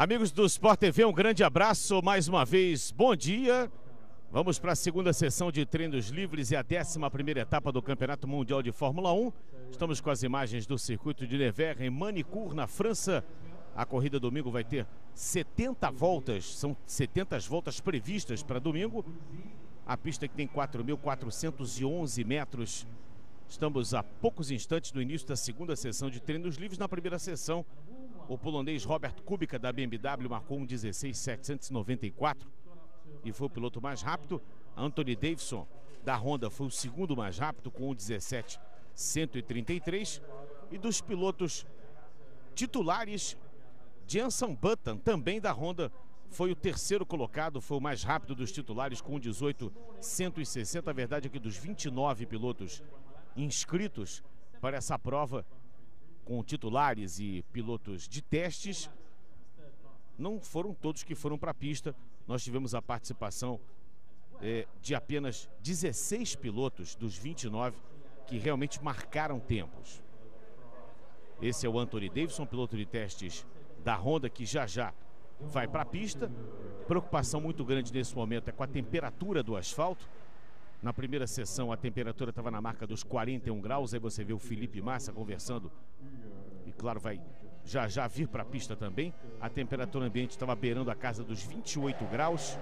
Amigos do Sport TV, um grande abraço, mais uma vez, bom dia. Vamos para a segunda sessão de treinos livres e a 11ª etapa do Campeonato Mundial de Fórmula 1. Estamos com as imagens do circuito de Nevers, em Manicourt, na França. A corrida domingo vai ter 70 voltas, são 70 voltas previstas para domingo. A pista que tem 4.411 metros. Estamos a poucos instantes do início da segunda sessão de treinos livres. Na primeira sessão, o polonês Robert Kubica, da BMW, marcou um 16.794 e foi o piloto mais rápido. Anthony Davidson, da Honda, foi o segundo mais rápido, com um 17.133. E dos pilotos titulares, Jenson Button, também da Honda, foi o terceiro colocado, foi o mais rápido dos titulares, com um 18.160. A verdade é que dos 29 pilotos inscritos para essa prova, com titulares e pilotos de testes, não foram todos que foram para a pista. Nós tivemos a participação de apenas 16 pilotos dos 29 que realmente marcaram tempos. Esse é o Anthony Davidson, piloto de testes da Honda, que já vai para a pista. Preocupação muito grande nesse momento é com a temperatura do asfalto. Na primeira sessão a temperatura estava na marca dos 41 graus, aí você vê o Felipe Massa conversando e claro vai já vir para a pista também. A temperatura ambiente estava beirando a casa dos 28 graus.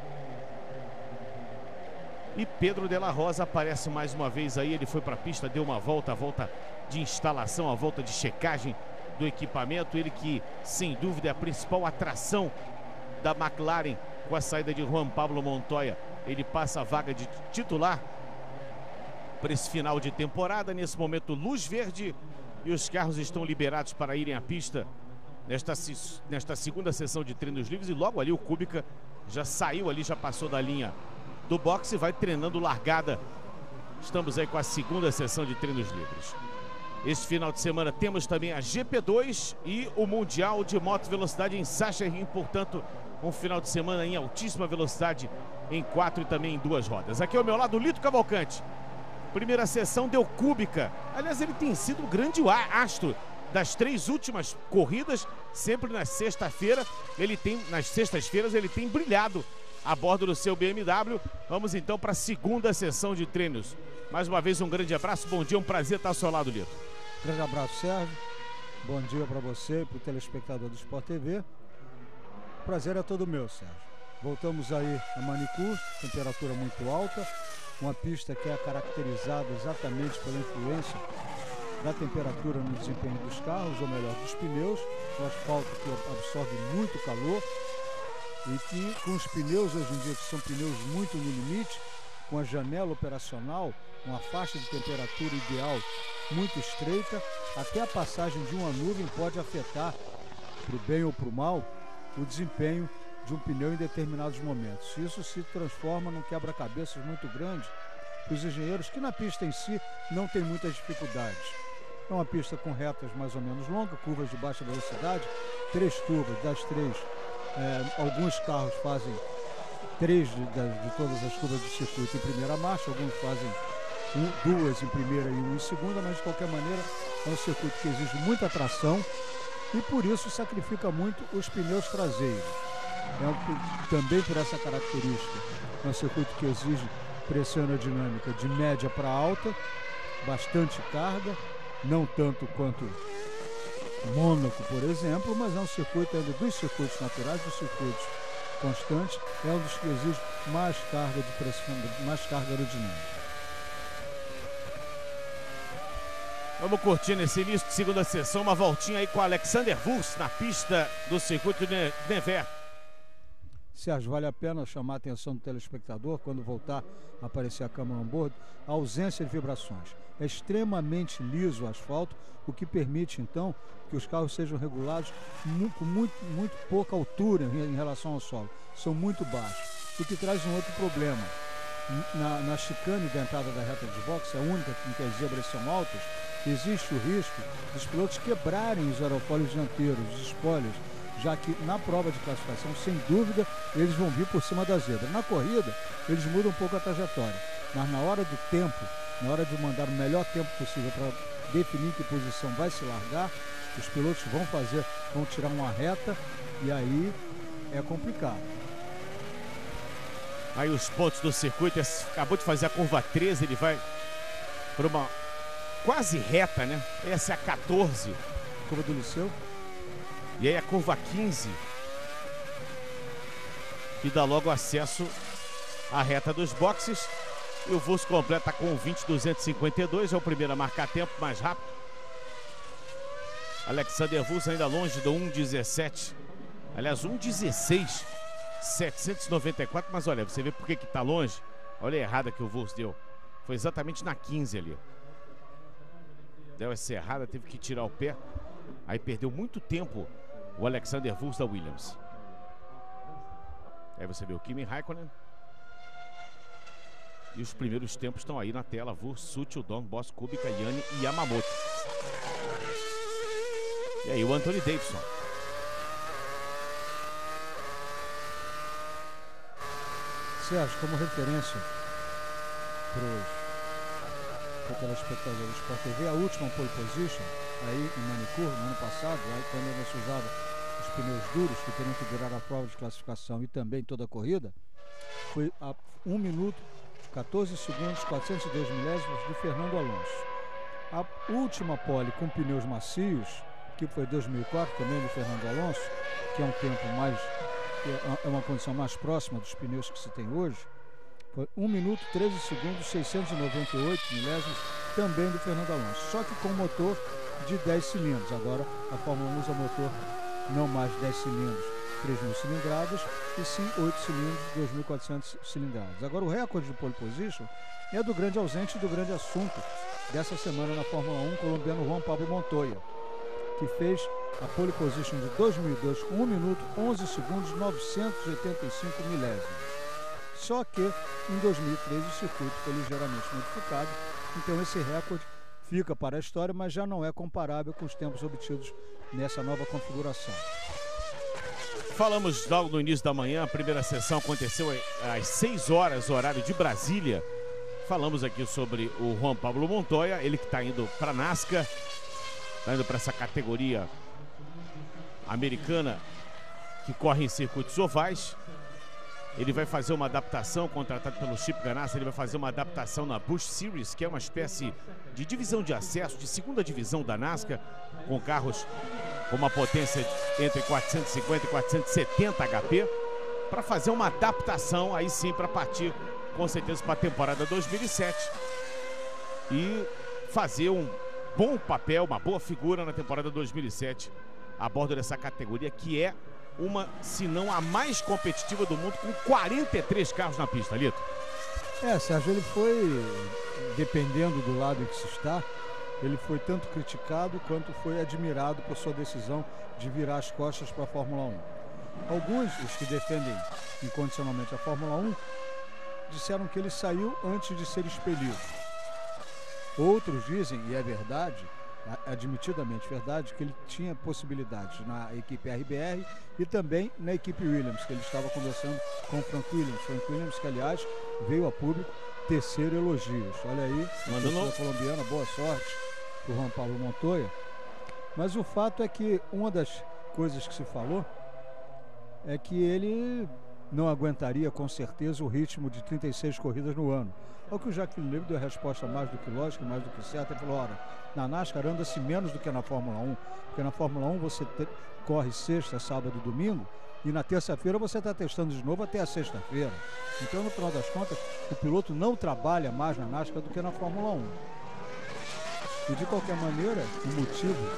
E Pedro de la Rosa aparece mais uma vez aí, ele foi para a pista, deu uma volta, a volta de instalação, a volta de checagem do equipamento. Ele que sem dúvida é a principal atração da McLaren com a saída de Juan Pablo Montoya. Ele passa a vaga de titular para esse final de temporada. Nesse momento, luz verde e os carros estão liberados para irem à pista nesta segunda sessão de treinos livres. E logo ali o Kubica já saiu ali, já passou da linha do boxe e vai treinando largada. Estamos aí com a segunda sessão de treinos livres. Esse final de semana temos também a GP2 e o Mundial de Moto Velocidade em Sachsenring, portanto, um final de semana em altíssima velocidade em 4 e também em 2 rodas. Aqui ao meu lado, Lito Cavalcante. Primeira sessão deu Kubica. Aliás, ele tem sido o grande astro das 3 últimas corridas, sempre nas sextas-feiras. Nas sextas-feiras ele tem brilhado a bordo do seu BMW. Vamos então para a segunda sessão de treinos. Mais uma vez um grande abraço, bom dia, um prazer estar ao seu lado, Lito. Grande abraço, Sérgio. Bom dia para você e para o telespectador do Sport TV. O prazer é todo meu, Sérgio. Voltamos aí a Manicourt, temperatura muito alta, uma pista que é caracterizada exatamente pela influência da temperatura no desempenho dos carros, ou melhor, dos pneus. O asfalto que absorve muito calor e que com os pneus hoje em dia, que são pneus muito no limite, com a janela operacional, uma faixa de temperatura ideal muito estreita, até a passagem de uma nuvem pode afetar, para o bem ou para o mal, o desempenho de um pneu em determinados momentos. Isso se transforma num quebra-cabeças muito grande para os engenheiros, que na pista em si não tem muitas dificuldades. É uma pista com retas mais ou menos longas, curvas de baixa velocidade, 3 curvas, das 3, alguns carros fazem 3 de todas as curvas do circuito em primeira marcha, alguns fazem 2 em primeira e 1 em segunda, mas de qualquer maneira é um circuito que exige muita tração e por isso sacrifica muito os pneus traseiros. Também por essa característica, é um circuito que exige pressão aerodinâmica de média para alta, bastante carga, não tanto quanto Mônaco, por exemplo, mas é um circuito ainda dos circuitos naturais, dos circuitos constantes, é um dos que exige mais carga de pressão, mais carga aerodinâmica. Vamos curtir nesse início de segunda sessão uma voltinha aí com o Alexander Wurz na pista do circuito de Nevers. Sérgio, vale a pena chamar a atenção do telespectador quando voltar a aparecer a câmera on board, a ausência de vibrações. É extremamente liso o asfalto, o que permite então que os carros sejam regulados com muito pouca altura em relação ao solo. São muito baixos, o que traz um outro problema. Na chicane da entrada da reta de boxe, a única em que as zebras são altas, existe o risco dos pilotos quebrarem os aerofólios dianteiros, os spoilers, já que na prova de classificação, sem dúvida, eles vão vir por cima da zebra. Na corrida, eles mudam um pouco a trajetória, mas na hora do tempo, na hora de mandar o melhor tempo possível para definir que posição vai se largar, os pilotos vão tirar uma reta e aí é complicado. Aí os pontos do circuito, acabou de fazer a curva 13, ele vai para uma quase reta, né? Essa é a 14. Curva do Liceu. E aí a curva 15, que dá logo acesso à reta dos boxes. E o Wurz completa com 20,252, é o primeiro a marcar tempo mais rápido. Alexander Wurz ainda longe do 1,17. Aliás, 1,16. 794, mas olha, você vê por que tá longe? Olha a errada que o Wurz deu. Foi exatamente na 15 ali. Deu essa errada, teve que tirar o pé. Aí perdeu muito tempo o Alexander Wurz da Williams. Aí você vê o Kimi Raikkonen. E os primeiros tempos estão aí na tela. Wurz, Sutil, Dorn, Boss, Kubica, Yanni e Yamamoto. E aí o Anthony Davidson. Sérgio, como referência para o telespectador do Sport TV, a última pole position aí em Manicure, no ano passado, aí, quando ainda se usava os pneus duros, que teriam que durar a prova de classificação e também toda a corrida, foi a 1 minuto, 14 segundos, 410 milésimos de Fernando Alonso. A última pole com pneus macios, que foi 2004, também do Fernando Alonso, que é um tempo mais... é uma condição mais próxima dos pneus que se tem hoje, foi 1 minuto, 13 segundos, 698 milésimos, também do Fernando Alonso, só que com motor de 10 cilindros. Agora a Fórmula 1 usa motor não mais 10 cilindros, 3.000 cilindradas, e sim 8 cilindros, 2.400 cilindradas. Agora o recorde de pole position é do grande ausente e do grande assunto dessa semana na Fórmula 1, colombiano Juan Pablo Montoya, que fez a pole position de 2002 com 1 minuto, 11 segundos, 985 milésimos. Só que em 2013 o circuito foi ligeiramente modificado, então esse recorde fica para a história, mas já não é comparável com os tempos obtidos nessa nova configuração. Falamos logo no início da manhã, a primeira sessão aconteceu às 6 horas, horário de Brasília. Falamos aqui sobre o Juan Pablo Montoya, ele que está indo para a NASCAR, está indo para essa categoria americana que corre em circuitos ovais. Ele vai fazer uma adaptação, contratado pelo Chip Ganassi, ele vai fazer uma adaptação na Busch Series, que é uma espécie de divisão de acesso, de segunda divisão da NASCAR, com carros com uma potência entre 450 e 470 HP, para fazer uma adaptação, aí sim, para partir, com certeza, para a temporada 2007 e fazer um bom papel, uma boa figura na temporada 2007, a bordo dessa categoria, que é uma, se não a mais competitiva do mundo, com 43 carros na pista, Lito. Sérgio, ele foi, dependendo do lado em que se está, ele foi tanto criticado quanto foi admirado por sua decisão de virar as costas para a Fórmula 1. Alguns, os que defendem incondicionalmente a Fórmula 1, disseram que ele saiu antes de ser expelido. Outros dizem, e é verdade, admitidamente verdade, que ele tinha possibilidades na equipe RBR e também na equipe Williams, que ele estava conversando com o Frank Williams. Frank Williams, que aliás veio a público tecer elogios. Olha aí, a torcida colombiana, boa sorte para o Juan Pablo Montoya. Mas o fato é que uma das coisas que se falou é que ele não aguentaria com certeza o ritmo de 36 corridas no ano. Ao que o Jacques Villeneuve deu a resposta mais do que lógica, mais do que certa. Ele falou, ora, na NASCAR anda-se menos do que na Fórmula 1, porque na Fórmula 1 você corre sexta, sábado e domingo, e na terça-feira você está testando de novo até a sexta-feira. Então, no final das contas, o piloto não trabalha mais na NASCAR do que na Fórmula 1. E de qualquer maneira, os motivos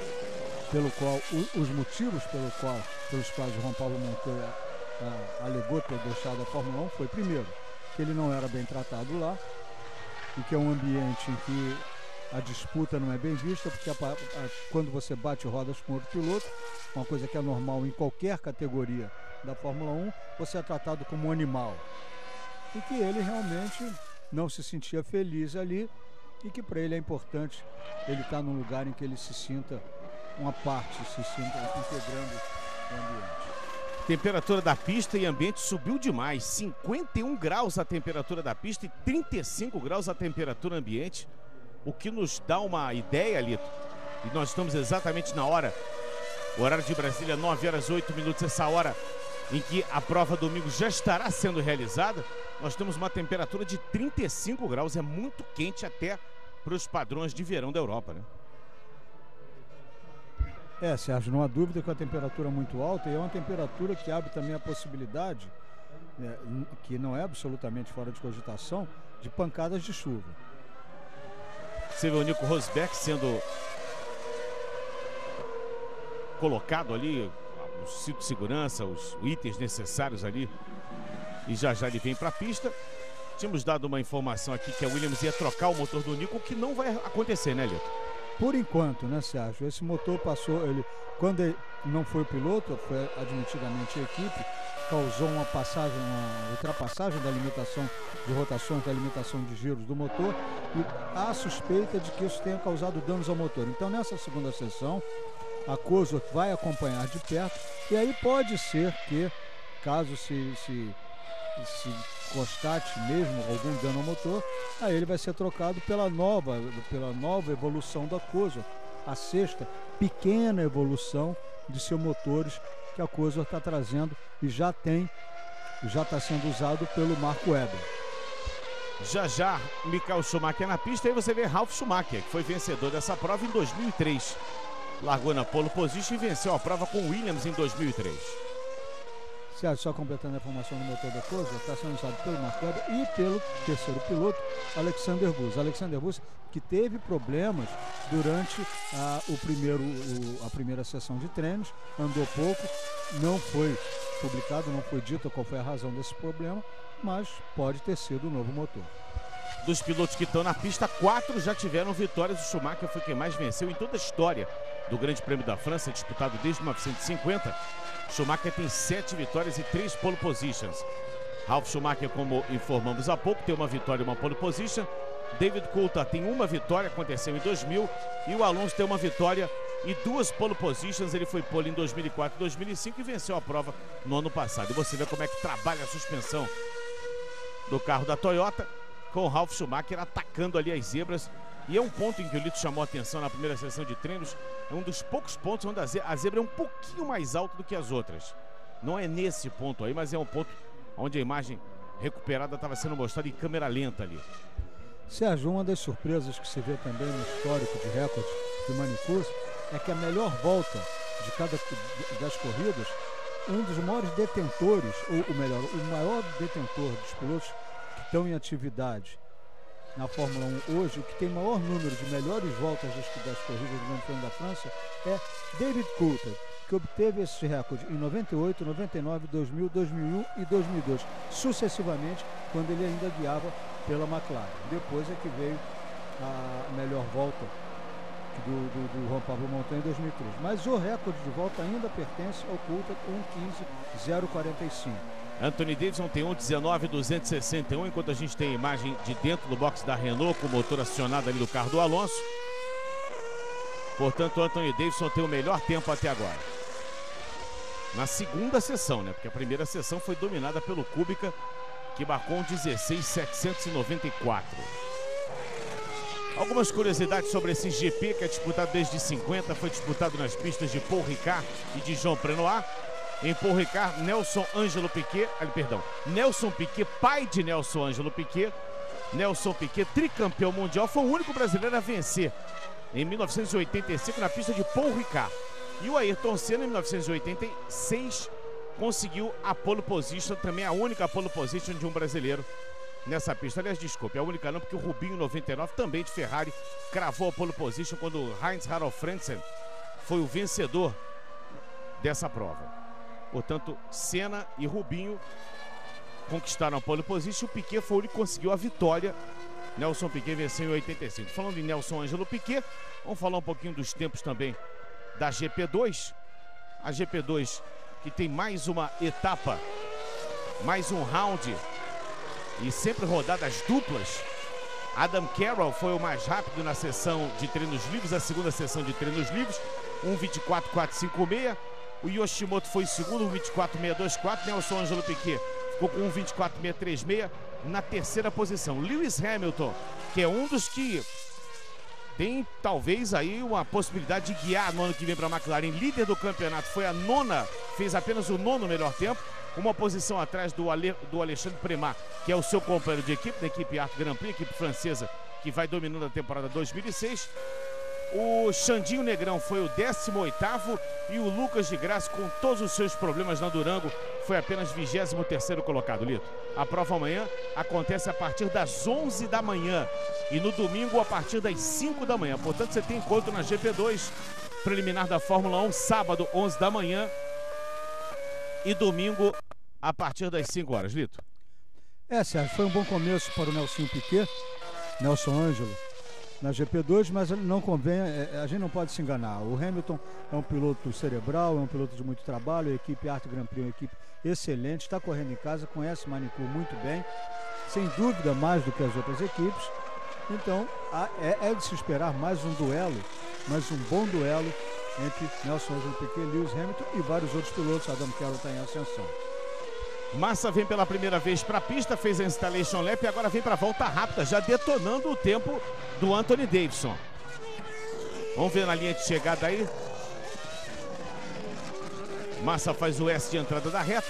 pelos quais o Juan Pablo Montoya alegou ter deixado a Fórmula 1 foi, primeiro, que ele não era bem tratado lá, e que é um ambiente em que a disputa não é bem vista, porque quando você bate rodas com outro piloto, uma coisa que é normal em qualquer categoria da Fórmula 1, você é tratado como um animal. E que ele realmente não se sentia feliz ali, e que para ele é importante ele estar num lugar em que ele se sinta uma parte, se sinta integrando o ambiente. Temperatura da pista e ambiente subiu demais, 51 graus a temperatura da pista e 35 graus a temperatura ambiente, o que nos dá uma ideia, Lito, e nós estamos exatamente na hora, horário de Brasília, 9 horas 8 minutos, essa hora em que a prova domingo já estará sendo realizada, nós temos uma temperatura de 35 graus, é muito quente até para os padrões de verão da Europa, né? Sérgio, não há dúvida que a temperatura é muito alta e é uma temperatura que abre também a possibilidade, que não é absolutamente fora de cogitação, de pancadas de chuva. Você vê o Nico Rosberg sendo colocado ali, o cinto de segurança, os itens necessários ali, e já já ele vem para a pista. Tínhamos dado uma informação aqui que a Williams ia trocar o motor do Nico, o que não vai acontecer, né, Lito? Por enquanto, né, Sérgio? Esse motor passou, quando ele não foi o piloto, foi admitidamente a equipe, causou uma ultrapassagem da limitação de rotações, da limitação de giros do motor, e há suspeita de que isso tenha causado danos ao motor. Então, nessa segunda sessão, a Cosworth vai acompanhar de perto, e aí pode ser que, caso se constate mesmo algum dano ao motor, aí ele vai ser trocado pela nova evolução da Cosworth, a sexta pequena evolução de seus motores que a Cosworth está trazendo e já está sendo usado pelo Marco Webber. Já Michael Schumacher na pista, aí você vê Ralf Schumacher, que foi vencedor dessa prova em 2003. Largou na pole position e venceu a prova com Williams em 2003. Sérgio, só completando a informação do motor da Cosworth, está sendo usado pelo Marco Webber e pelo terceiro piloto, Alexander Busch. Alexander Busch, que teve problemas durante a primeira sessão de treinos, andou pouco, não foi publicado, não foi dito qual foi a razão desse problema, mas pode ter sido o novo motor. Dos pilotos que estão na pista, 4 já tiveram vitórias. O Schumacher foi quem mais venceu em toda a história do Grande Prêmio da França, disputado desde 1950. Schumacher tem 7 vitórias e 3 pole positions. Ralf Schumacher, como informamos há pouco, tem uma vitória e uma pole position. David Coulthard tem uma vitória, aconteceu em 2000. E o Alonso tem uma vitória e 2 pole positions. Ele foi pole em 2004 e 2005 e venceu a prova no ano passado. E você vê como é que trabalha a suspensão do carro da Toyota, com o Ralf Schumacher atacando ali as zebras. E é um ponto em que o Lito chamou a atenção na primeira sessão de treinos. É um dos poucos pontos onde a zebra é um pouquinho mais alta do que as outras. Não é nesse ponto aí, mas é um ponto onde a imagem recuperada estava sendo mostrada em câmera lenta ali. Sérgio, uma das surpresas que se vê também no histórico de recordes do Manicurso é que a melhor volta das corridas, um dos maiores detentores, ou melhor, o maior detentor dos pilotos que estão em atividade na Fórmula 1 hoje, o que tem maior número de melhores voltas das corridas do Grande Prêmio da França é David Coulthard, que obteve esse recorde em 98, 99, 2000, 2001 e 2002, sucessivamente, quando ele ainda guiava pela McLaren. Depois é que veio a melhor volta do Juan Pablo Montoya em 2003. Mas o recorde de volta ainda pertence ao Coulthard, 1:15.045. Anthony Davidson tem 1:19.261, enquanto a gente tem a imagem de dentro do box da Renault com o motor acionado ali do carro do Alonso. Portanto, o Anthony Davidson tem o melhor tempo até agora. Na segunda sessão, né? Porque a primeira sessão foi dominada pelo Kubica, que marcou um 16.794. Algumas curiosidades sobre esse GP, que é disputado desde 50, foi disputado nas pistas de Paul Ricard e de Jean Prenoir. Em Paul Ricard, Nelson Piquet, pai de Nelson Ângelo Piquet. Nelson Piquet, tricampeão mundial, foi o único brasileiro a vencer em 1985 na pista de Paul Ricard. E o Ayrton Senna, em 1986, conseguiu a pole position, também a única pole position de um brasileiro nessa pista. Aliás, desculpe, a única não, porque o Rubinho, em 99, também de Ferrari, cravou a pole position quando o Heinz-Harald Frentzen foi o vencedor dessa prova. Portanto, Senna e Rubinho conquistaram a pole position. O Piquet foi o único que conseguiu a vitória. Nelson Piquet venceu em 85. Falando em Nelson Ângelo Piquet, vamos falar um pouquinho dos tempos também da GP2. A GP2 que tem mais uma etapa, mais um round e sempre rodadas duplas. Adam Carroll foi o mais rápido na sessão de treinos livres, a segunda sessão de treinos livres, 1:24.456. O Yoshimoto foi segundo, 1:24.624. Nelson Ângelo Piquet ficou com 1:24.636 na terceira posição. Lewis Hamilton, que é um dos que tem talvez aí uma possibilidade de guiar no ano que vem para a McLaren, líder do campeonato, foi a nona, fez apenas o 9º melhor tempo, uma posição atrás do Alexandre Premat, que é o seu companheiro de equipe, da equipe Art Grand Prix, equipe francesa que vai dominando a temporada 2006. O Xandinho Negrão foi o 18º e o Lucas de Graça, com todos os seus problemas na Durango, foi apenas 23º colocado, Lito. A prova amanhã acontece a partir das 11 da manhã e no domingo a partir das 5 da manhã. Portanto, você tem encontro na GP2, preliminar da Fórmula 1, sábado, 11 da manhã e domingo a partir das 5 horas, Lito. Sérgio, foi um bom começo para o Nelsinho Piquet, Nelson Ângelo, na GP2, mas não convém, a gente não pode se enganar. O Hamilton é um piloto cerebral, é um piloto de muito trabalho, a equipe Art Grand Prix é uma equipe excelente, está correndo em casa, conhece Manicourt muito bem, sem dúvida mais do que as outras equipes. Então é de se esperar mais um duelo, mais um bom duelo entre Nelson Ângelo Piquet, Lewis Hamilton e vários outros pilotos. Adam Carroll está em ascensão. Massa vem pela primeira vez para a pista, fez a installation lap e agora vem para a volta rápida, já detonando o tempo do Anthony Davidson. Vamos ver na linha de chegada aí. Massa faz o S de entrada da reta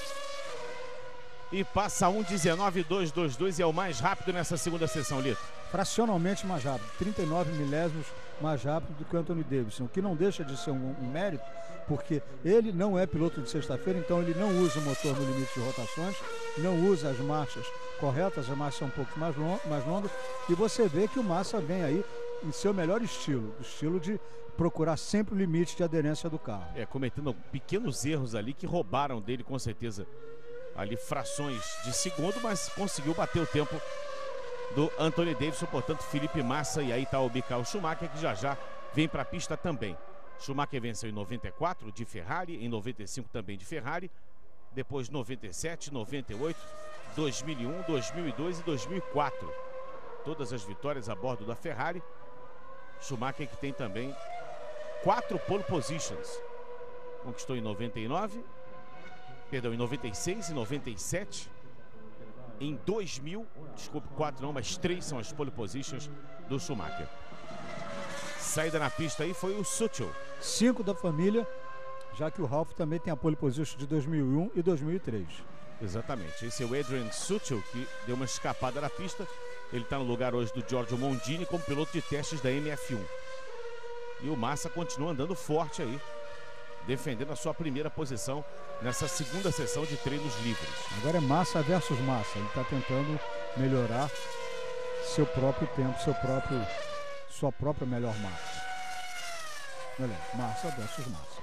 e passa 1:19.222 e é o mais rápido nessa segunda sessão, Lito. Fracionalmente mais rápido, 39 milésimos mais rápido do que o Anthony Davidson, o que não deixa de ser um mérito, porque ele não é piloto de sexta-feira, então ele não usa o motor no limite de rotações, não usa as marchas corretas, as marchas são um pouco mais longas, e você vê que o Massa vem aí em seu melhor estilo, o estilo de procurar sempre o limite de aderência do carro. Cometendo pequenos erros ali que roubaram dele, com certeza, ali frações de segundo, mas conseguiu bater o tempo do Anthony Davidson. Portanto, Felipe Massa, e aí está o Michael Schumacher, que já vem para a pista também. Schumacher venceu em 94 de Ferrari, em 95 também de Ferrari, depois 97, 98, 2001, 2002 e 2004. Todas as vitórias a bordo da Ferrari. Schumacher, que tem também 4 pole positions. Conquistou em 99, perdão, em 96 e 97. Em 2000, desculpe, 4 não, mas 3 são as pole positions do Schumacher. Saída na pista aí foi o Sutil. 5 da família, já que o Ralf também tem a pole position de 2001 e 2003. Exatamente, esse é o Adrian Sutil, que deu uma escapada na pista. Ele está no lugar hoje do Giorgio Mondini como piloto de testes da MF1. E o Massa continua andando forte aí, defendendo a sua primeira posição nessa segunda sessão de treinos livres. Agora é Massa versus Massa. Ele está tentando melhorar seu próprio tempo, sua própria melhor marca. Olha, Massa versus Massa.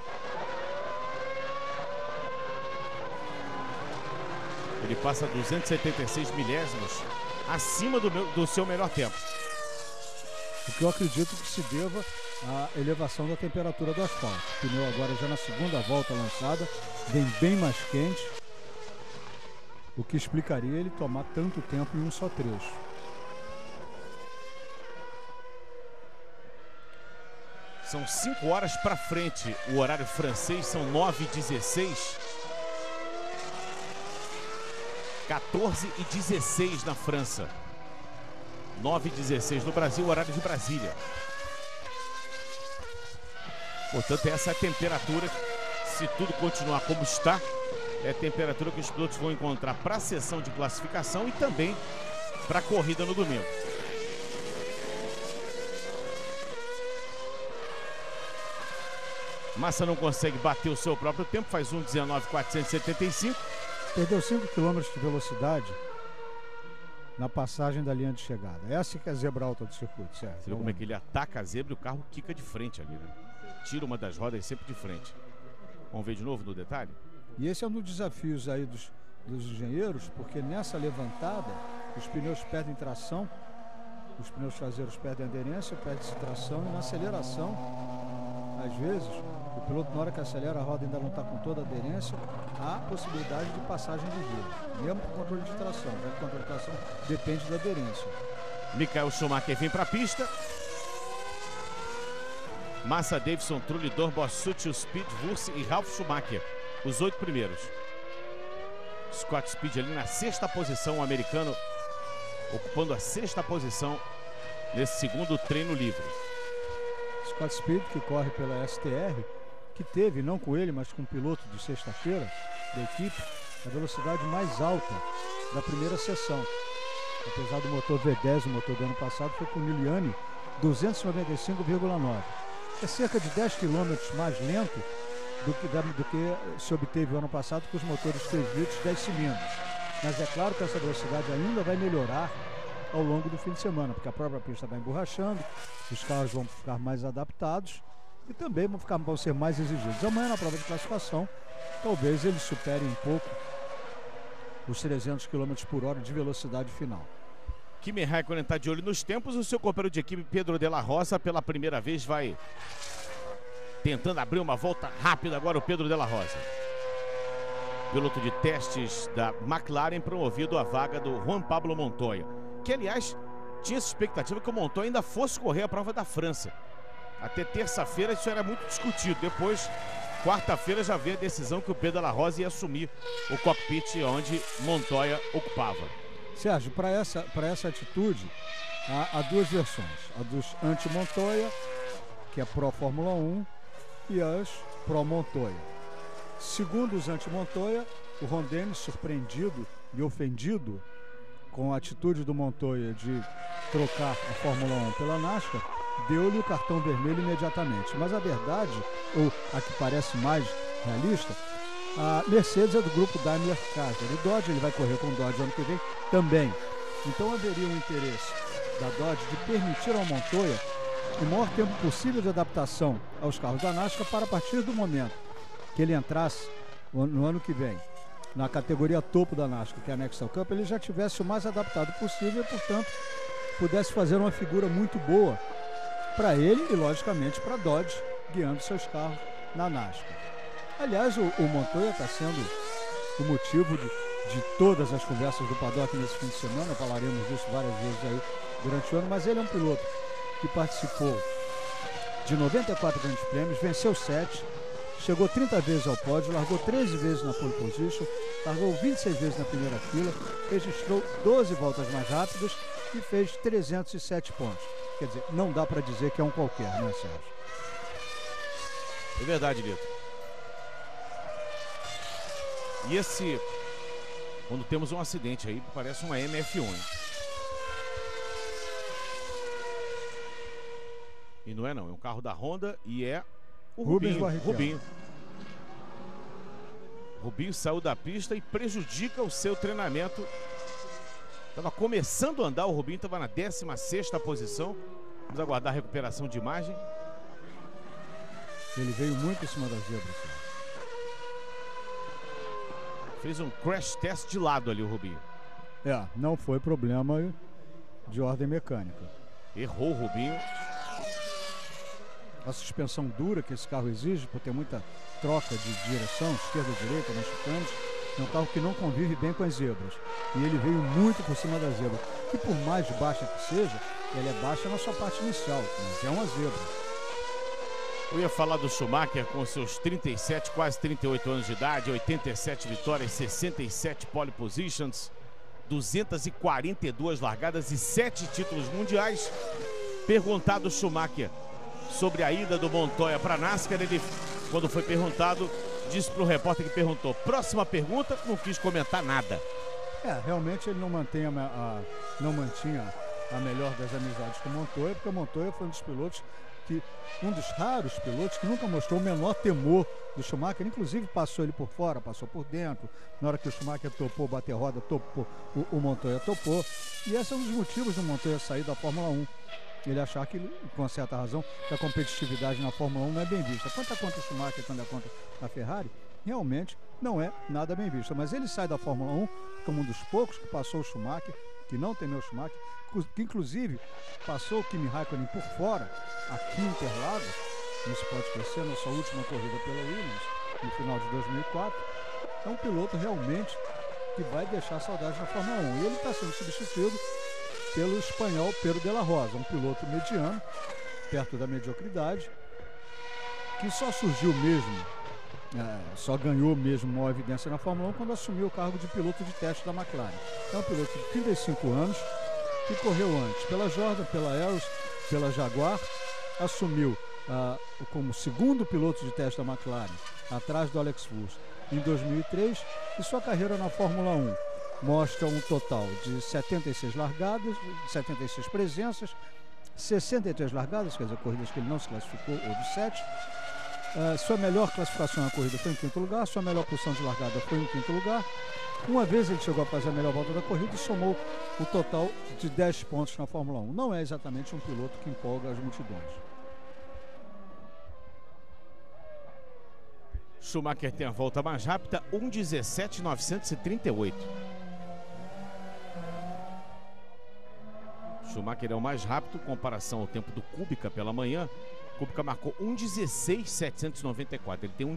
Ele passa 276 milésimos acima do seu melhor tempo. O que eu acredito que se deva à elevação da temperatura do asfalto. O pneu agora já na segunda volta lançada, vem bem mais quente, o que explicaria ele tomar tanto tempo em um só trecho. São 5 horas para frente, o horário francês, são 9h16. 14h16 na França. 9h16 no Brasil, horário de Brasília. Portanto, essa é a temperatura, se tudo continuar como está, é a temperatura que os pilotos vão encontrar para a sessão de classificação e também para a corrida no domingo. Massa não consegue bater o seu próprio tempo, faz 1:19.475. Perdeu 5 km de velocidade na passagem da linha de chegada. Essa que é a zebra alta do circuito, certo? Você vê como é que ele ataca a zebra e o carro quica de frente ali, né? Tira uma das rodas sempre de frente. Vamos ver de novo no detalhe? E esse é um dos desafios aí dos engenheiros, porque nessa levantada os pneus perdem tração, os pneus traseiros perdem aderência, perde-se tração, e na aceleração, às vezes, o piloto, na hora que acelera, a roda ainda não está com toda a aderência, há possibilidade de passagem de via, mesmo com controle de tração, já que o controle de tração depende da aderência. Michael Schumacher vem para a pista. Massa, Davidson, Trulli, Dorboss, Sutil, Speed, Wurz e Ralf Schumacher, os 8 primeiros. Scott Speed ali na 6ª posição, o americano ocupando a 6ª posição nesse segundo treino livre. Scott Speed, que corre pela STR, que teve, não com ele, mas com o piloto de sexta-feira da equipe, a velocidade mais alta da primeira sessão. Apesar do motor V10, o motor do ano passado, foi com o Niliani 295,9. É cerca de 10 km mais lento do que se obteve o ano passado com os motores 3 litros 10 cilindros. Mas é claro que essa velocidade ainda vai melhorar ao longo do fim de semana, porque a própria pista vai emborrachando, os carros vão ficar mais adaptados e também vão ser mais exigidos. Amanhã, na prova de classificação, talvez eles superem um pouco os 300 km por hora de velocidade final. Kimi Räikkönen está de olho nos tempos. O seu companheiro de equipe, Pedro de la Rosa, pela primeira vez vai tentando abrir uma volta rápida agora o Pedro de la Rosa. Piloto de testes da McLaren, promovido à vaga do Juan Pablo Montoya, que aliás tinha essa expectativa que o Montoya ainda fosse correr a prova da França. Até terça-feira isso era muito discutido. Depois, quarta-feira, já veio a decisão que o Pedro de la Rosa ia assumir o cockpit onde Montoya ocupava. Sérgio, para essa atitude, há duas versões. A dos anti-Montoya, que é pró-Fórmula 1, e as pró-Montoya. Segundo os anti-Montoya, o Ron Dennis, surpreendido e ofendido com a atitude do Montoya de trocar a Fórmula 1 pela NASCAR, deu-lhe o cartão vermelho imediatamente. Mas a verdade, ou a que parece mais realista, a Mercedes é do grupo Daimler Chrysler. E Dodge, ele vai correr com o Dodge ano que vem também. Então haveria um interesse da Dodge de permitir ao Montoya o maior tempo possível de adaptação aos carros da NASCAR para, a partir do momento que ele entrasse no ano que vem na categoria topo da NASCAR, que é a Nextel Cup, ele já tivesse o mais adaptado possível e, portanto, pudesse fazer uma figura muito boa para ele e, logicamente, para a Dodge, guiando seus carros na NASCAR. Aliás, o Montoya está sendo o motivo de todas as conversas do paddock nesse fim de semana. Falaremos disso várias vezes aí durante o ano, mas ele é um piloto que participou de 94 grandes prêmios, venceu 7, chegou 30 vezes ao pódio, largou 13 vezes na pole position, largou 26 vezes na primeira fila, registrou 12 voltas mais rápidas e fez 307 pontos. Quer dizer, não dá para dizer que é um qualquer, né, Sérgio? É verdade, Lito. E esse, quando temos um acidente aí, parece uma MF1. Hein? E não é não, é um carro da Honda e é o Rubinho. Rubinho saiu da pista e prejudica o seu treinamento. Estava começando a andar, o Rubinho estava na 16ª posição. Vamos aguardar a recuperação de imagem. Ele veio muito em cima da zebra, cara. Fez um crash test de lado ali o Rubinho. Não foi problema de ordem mecânica. Errou o Rubinho. A suspensão dura que esse carro exige, por ter muita troca de direção, esquerda e direita, nas chicanes, é um carro que não convive bem com as zebras. E ele veio muito por cima da zebra. Que por mais baixa que seja, ela é baixa na sua parte inicial, mas é uma zebra. Eu ia falar do Schumacher com seus 37, quase 38 anos de idade, 87 vitórias, 67 pole positions, 242 largadas e 7 títulos mundiais. Perguntado Schumacher sobre a ida do Montoya para a NASCAR, ele, quando foi perguntado, disse para o repórter que perguntou: próxima pergunta, não quis comentar nada. Realmente ele não mantinha a melhor das amizades com o Montoya, porque o Montoya foi um dos raros pilotos que nunca mostrou o menor temor do Schumacher, inclusive passou ele por fora, passou por dentro. Na hora que o Schumacher topou bater roda, o Montoya topou. E esse é um dos motivos do Montoya sair da Fórmula 1. Ele achar que, com certa razão, que a competitividade na Fórmula 1 não é bem vista. Tanto a contra o Schumacher quanto a contra a Ferrari, realmente não é nada bem vista. Mas ele sai da Fórmula 1 como um dos poucos que passou o Schumacher, que não temeu o Schumacher, que inclusive passou o Kimi Räikkönen por fora, aqui em Interlagos, não se pode esquecer, na sua última corrida pela Williams, no final de 2004. É um piloto realmente que vai deixar saudade na Fórmula 1. E ele está sendo substituído pelo espanhol Pedro de la Rosa, um piloto mediano, perto da mediocridade, que só surgiu mesmo, só ganhou mesmo maior evidência na Fórmula 1 quando assumiu o cargo de piloto de teste da McLaren. É um piloto de 35 anos, que correu antes pela Jordan, pela Arrows, pela Jaguar, assumiu como segundo piloto de teste da McLaren, atrás do Alex Wurz, em 2003 e sua carreira na Fórmula 1 mostra um total de 76 largadas, 76 presenças, 63 largadas, quer dizer, corridas que ele não se classificou, houve 7. Sua melhor classificação na corrida foi em 5º lugar, sua melhor posição de largada foi em 5º lugar. Uma vez ele chegou a fazer a melhor volta da corrida e somou o total de 10 pontos na Fórmula 1. Não é exatamente um piloto que empolga as multidões. Schumacher tem a volta mais rápida, 1:17.938. Schumacher é o mais rápido, em comparação ao tempo do Kubica pela manhã. Kubica marcou 1:16.794. Ele tem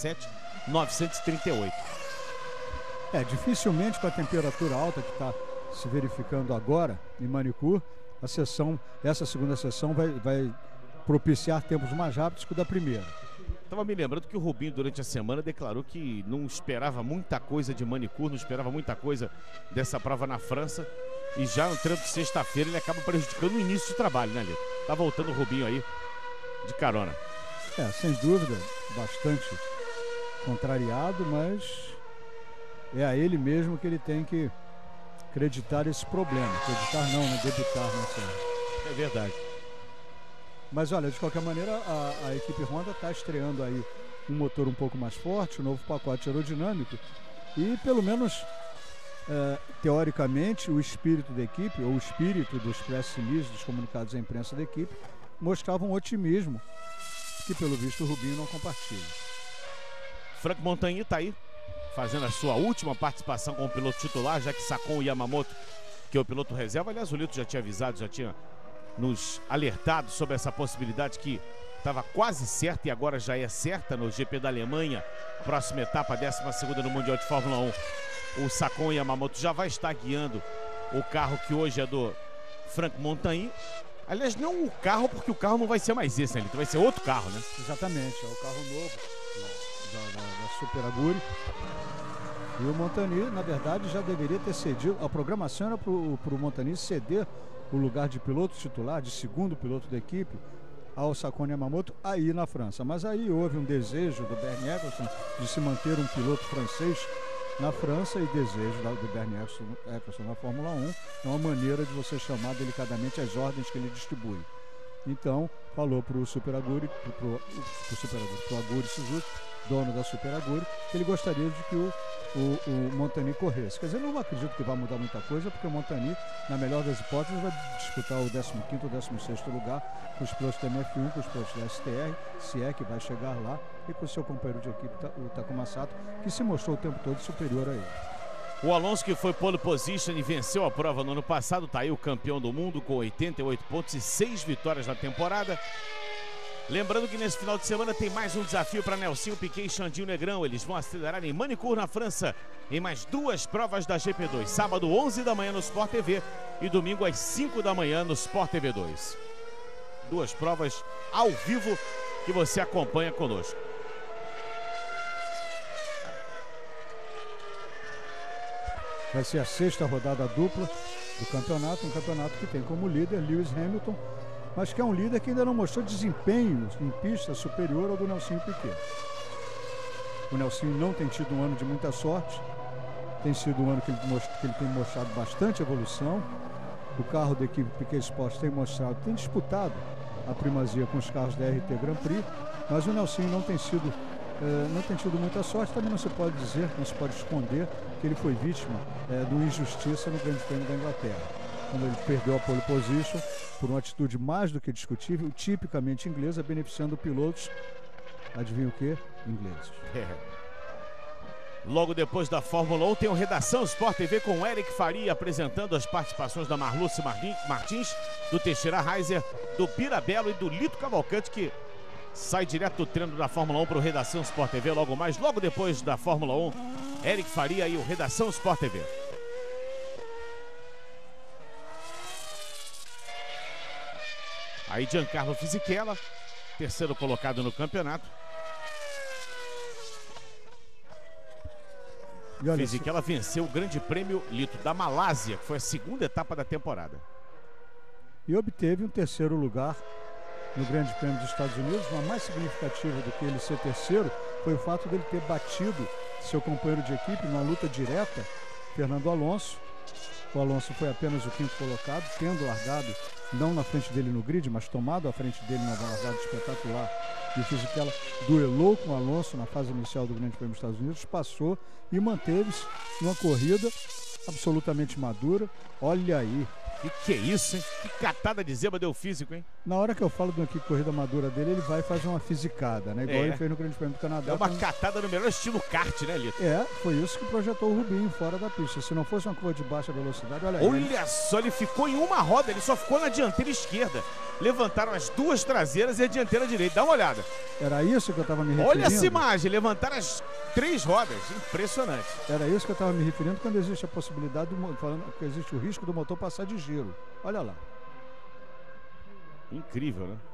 1:17.938. Dificilmente com a temperatura alta que está se verificando agora em Manicur, essa segunda sessão vai propiciar tempos mais rápidos que o da primeira. Estava me lembrando que o Rubinho, durante a semana, declarou que não esperava muita coisa de Manicur, não esperava muita coisa dessa prova na França. E já no treino de sexta-feira ele acaba prejudicando o início de trabalho, né, Lito? Tá voltando o Rubinho aí de carona. Sem dúvida, bastante contrariado, mas é a ele mesmo que ele tem que acreditar esse problema. Acreditar não, né? Debitar, né, Sérgio? É verdade. Mas olha, de qualquer maneira, a equipe Honda está estreando aí um motor um pouco mais forte, um novo pacote aerodinâmico e pelo menos teoricamente o espírito da equipe, ou o espírito dos press releases, dos comunicados à imprensa da equipe, mostrava um otimismo que pelo visto o Rubinho não compartilha. Franck Montagny está aí fazendo a sua última participação como piloto titular, já que Sakon Yamamoto, que é o piloto reserva, aliás o Lito já tinha avisado, já tinha nos alertado sobre essa possibilidade que estava quase certa e agora já é certa no GP da Alemanha, próxima etapa, 12ª no Mundial de Fórmula 1. O Sakon Yamamoto já vai estar guiando o carro que hoje é do Franck Montagny. Aliás, não o carro, porque o carro não vai ser mais esse, né? Vai ser outro carro, né? Exatamente, é o carro novo da Super Aguri. E o Montagny, na verdade, já deveria ter cedido. A programação era para o Montagny ceder o lugar de piloto titular, de segundo piloto da equipe, ao Sakon Yamamoto aí na França. Mas aí houve um desejo do Bernie Eccleston de se manter um piloto francês na França e desejo do Bernie Eccleston na Fórmula 1 é uma maneira de você chamar delicadamente as ordens que ele distribui. Então, falou para o Super Aguri, pro Aguri Suzuki, dono da Super Aguri, que ele gostaria de que o Montagny corresse. Quer dizer, eu não acredito que vai mudar muita coisa, porque o Montagny, na melhor das hipóteses, vai disputar o 15º ou 16º lugar com os pilotos da MF1, com os pilotos da STR, se é que vai chegar lá, e com o seu companheiro de equipe, o Takuma Sato, que se mostrou o tempo todo superior a ele. O Alonso, que foi pole position e venceu a prova no ano passado, está aí o campeão do mundo com 88 pontos e 6 vitórias na temporada. Lembrando que nesse final de semana tem mais um desafio para Nelsinho Piquet e Xandinho Negrão. Eles vão acelerar em Manicur, na França, em mais 2 provas da GP2. Sábado, 11 da manhã no Sport TV e domingo às 5 da manhã no Sport TV 2. 2 provas ao vivo que você acompanha conosco. Vai ser a 6ª rodada dupla do campeonato, um campeonato que tem como líder Lewis Hamilton, mas que é um líder que ainda não mostrou desempenho em pista superior ao do Nelsinho Piquet. O Nelsinho não tem tido um ano de muita sorte, tem sido um ano que ele tem mostrado bastante evolução. O carro da equipe Piquet Sports tem disputado a primazia com os carros da RT Grand Prix, mas o Nelsinho não tem tido muita sorte. Também não se pode dizer, não se pode esconder que ele foi vítima de uma injustiça no Grande Prêmio da Inglaterra, quando ele perdeu a pole position por uma atitude mais do que discutível, tipicamente inglesa, beneficiando pilotos, adivinha o que? Ingleses. Logo depois da Fórmula 1 tem o Redação Sport TV com o Eric Faria apresentando as participações da Marluce Martins, do Teixeira Reiser, do Pirabello e do Lito Cavalcante, que sai direto do treino da Fórmula 1 para o Redação Sport TV logo depois da Fórmula 1. Eric Faria e o Redação Sport TV. Aí Giancarlo Fisichella, terceiro colocado no campeonato. Fisichella venceu o Grande Prêmio Lito da Malásia, que foi a 2ª etapa da temporada. E obteve um 3º lugar no Grande Prêmio dos Estados Unidos. Uma mais significativa do que ele ser terceiro foi o fato dele ter batido seu companheiro de equipe numa luta direta, Fernando Alonso. O Alonso foi apenas o quinto colocado, tendo largado não na frente dele no grid, mas tomado à frente dele numa largada espetacular. E o Fisichella duelou com o Alonso na fase inicial do Grande Prêmio dos Estados Unidos, passou e manteve-se numa corrida absolutamente madura. Olha aí. Que é isso, hein? Que catada de zebra deu físico, hein? Na hora que eu falo de uma corrida madura dele, ele vai fazer uma fisicada, né? Igual ele fez no Grande Prêmio do Canadá. É uma catada no melhor estilo kart, né, Lito? Foi isso que projetou o Rubinho fora da pista. Se não fosse uma curva de baixa velocidade, olha aí. Olha só, ele ficou em uma roda, ele só ficou na dianteira esquerda. Levantaram as duas traseiras e a dianteira direita. Dá uma olhada. Era isso que eu estava me referindo. Olha essa imagem, levantaram as 3 rodas. Impressionante. Era isso que eu estava me referindo quando existe a possibilidade, falando que existe o risco do motor passar de giro. Olha lá. Incrível, né?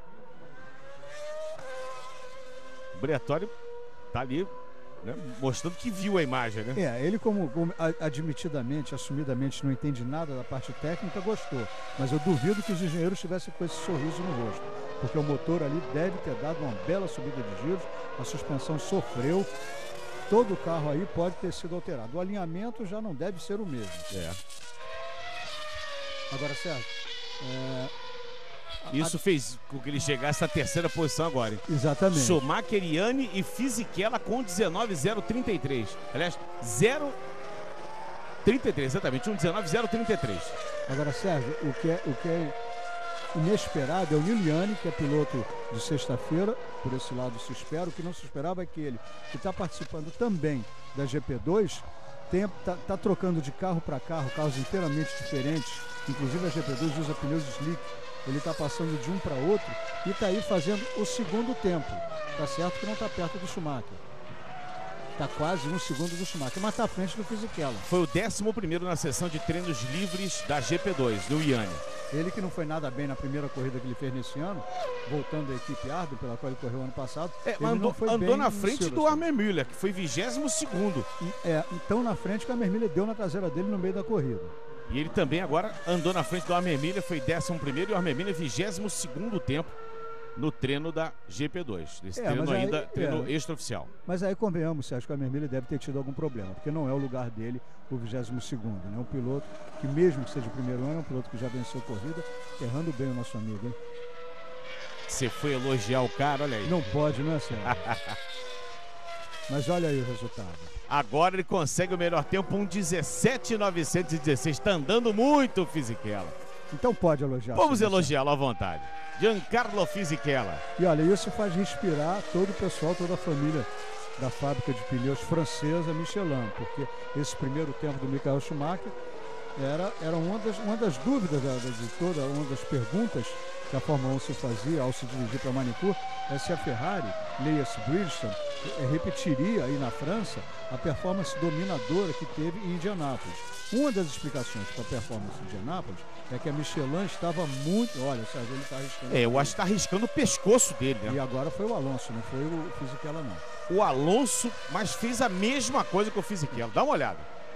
O Briatore tá ali, né, mostrando que viu a imagem, né? Ele como admitidamente, assumidamente não entende nada da parte técnica, gostou. Mas eu duvido que os engenheiros estivessem com esse sorriso no rosto. Porque o motor ali deve ter dado uma bela subida de giros, a suspensão sofreu, todo o carro aí pode ter sido alterado. O alinhamento já não deve ser o mesmo. Agora, Sérgio, isso fez com que ele chegasse à terceira posição agora, hein? Exatamente. Schumacher, Yanni e Fisichella com 19,033. Aliás, 0,33, exatamente, 1,19,033. Agora, Sérgio, o que é inesperado é o Yanni, que é piloto de sexta-feira, por esse lado se espera. O que não se esperava é que ele, que está participando também da GP2, está trocando de carro para carro, carros inteiramente diferentes. Inclusive a GP2 usa pneus slick. Ele está passando de um para outro e está aí fazendo o segundo tempo. Tá certo que não está perto do Schumacher. Está quase 1 segundo do Schumacher, mas está à frente do Fisichella. Foi o 11º na sessão de treinos livres da GP2, do Yanni. Ele que não foi nada bem na primeira corrida que ele fez nesse ano, voltando à equipe Arden, pela qual ele correu ano passado. Andou na frente do Armin Müller, que foi 22º. Então na frente que a Armin Müller deu na traseira dele no meio da corrida. E ele também agora andou na frente do Armin Müller, foi 11º e o Armin Müller 22º tempo no treino da GP2. Nesse treino ainda, treino extraoficial. Mas aí convenhamos, Sérgio, que o Armin Müller deve ter tido algum problema, porque não é o lugar dele o 22º, né? Um piloto que, mesmo que seja o primeiro ano, é um piloto que já venceu corrida, errando bem o nosso amigo, hein? Você foi elogiar o cara, olha aí. Não pode, não é, Sérgio? Mas olha aí o resultado. Agora ele consegue o melhor tempo, 1,17,916. Está andando muito o Fisichella. Então pode elogiar. Vamos elogiá-lo à vontade. Giancarlo Fisichella. E olha, isso faz inspirar todo o pessoal, toda a família da fábrica de pneus francesa Michelin, porque esse primeiro tempo do Michael Schumacher era uma das dúvidas de toda, uma das perguntas que a Fórmula 1 se fazia ao se dirigir para Manicourt, é se a Ferrari, leia-se Bridgestone, repetiria aí na França a performance dominadora que teve em Indianápolis. Uma das explicações para a performance de Indianápolis é que a Michelin estava muito... Olha, Sérgio, ele está arriscando... Eu acho que está arriscando o pescoço dele, né? E agora foi o Alonso, não foi o Fisichella, não. O Alonso, mas fez a mesma coisa que o Fisichella. Dá uma olhada.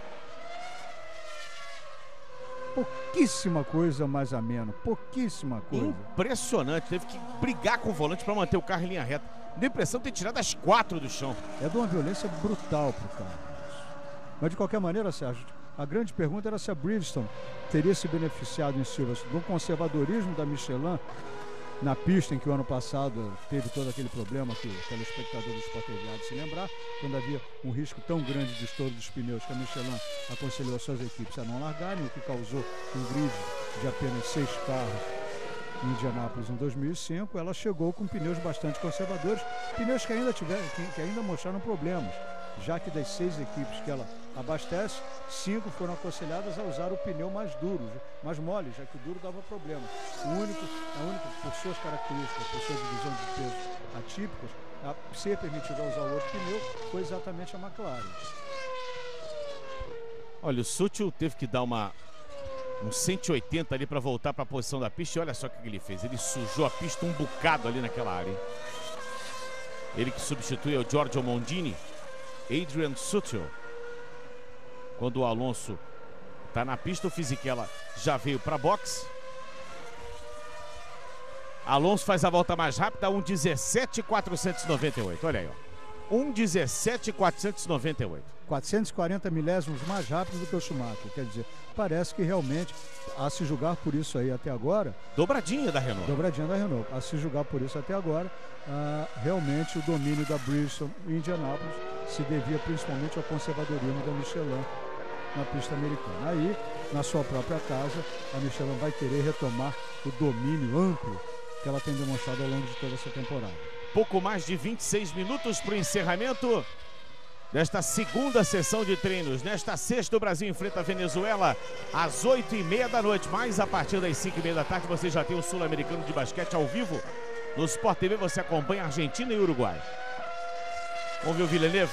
Pouquíssima coisa mais ameno, pouquíssima coisa. Impressionante, teve que brigar com o volante para manter o carro em linha reta. Deu a impressão de ter tirado as 4 do chão. É de uma violência brutal pro carro. Mas de qualquer maneira, Sérgio, a grande pergunta era se a Bridgestone teria se beneficiado em Silverstone do conservadorismo da Michelin na pista, em que o ano passado teve todo aquele problema que o telespectador do Sport TV há de se lembrar, quando havia um risco tão grande de estouro dos pneus que a Michelin aconselhou as suas equipes a não largarem, o que causou um grid de apenas 6 carros em Indianápolis em 2005. Ela chegou com pneus bastante conservadores, pneus que ainda mostraram problemas, já que das 6 equipes que ela abastece, 5 foram aconselhadas a usar o pneu mais duro, mais mole, já que o duro dava problema. A única, por suas características, por sua divisão de peso atípicas, a ser permitida usar o outro pneu foi exatamente a McLaren. Olha, o Sutil teve que dar um 180 ali para voltar para a posição da pista, e olha só o que ele fez. Ele sujou a pista um bocado ali naquela área, hein? Ele que substitui o Giorgio Mondini, Adrian Sutil. Quando o Alonso está na pista, o Fisichella já veio para a boxe. Alonso faz a volta mais rápida, 1,17,498. Olha aí, ó. 1:17.498. 440 milésimos mais rápido do que o Schumacher. Quer dizer, parece que realmente, a se julgar por isso aí até agora... Dobradinha da Renault. Dobradinha da Renault. A se julgar por isso até agora, realmente o domínio da Bridgestone em Indianápolis se devia principalmente ao conservadorismo da Michelin na pista americana. Aí, na sua própria casa, a Michelin vai querer retomar o domínio amplo que ela tem demonstrado ao longo de toda essa temporada. Pouco mais de 26 minutos para o encerramento desta segunda sessão de treinos. Nesta sexta, o Brasil enfrenta a Venezuela às 8h30 da noite. Mas a partir das 5h30 da tarde, você já tem o Sul-Americano de Basquete ao vivo. No Sport TV você acompanha a Argentina e Uruguai. Vamos ver o Villeneuve.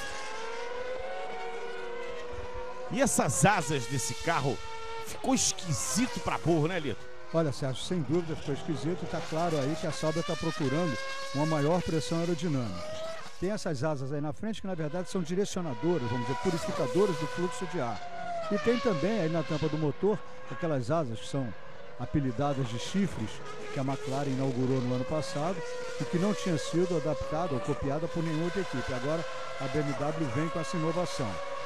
E essas asas desse carro, ficou esquisito para burro, né, Lito? Olha, Sérgio, sem dúvida ficou esquisito. Está claro aí que a Sauber está procurando uma maior pressão aerodinâmica. Tem essas asas aí na frente que na verdade são direcionadoras, vamos dizer, purificadoras do fluxo de ar. E tem também aí na tampa do motor aquelas asas que são apelidadas de chifres que a McLaren inaugurou no ano passado e que não tinha sido adaptada ou copiada por nenhuma outra equipe. Agora a BMW vem com essa inovação.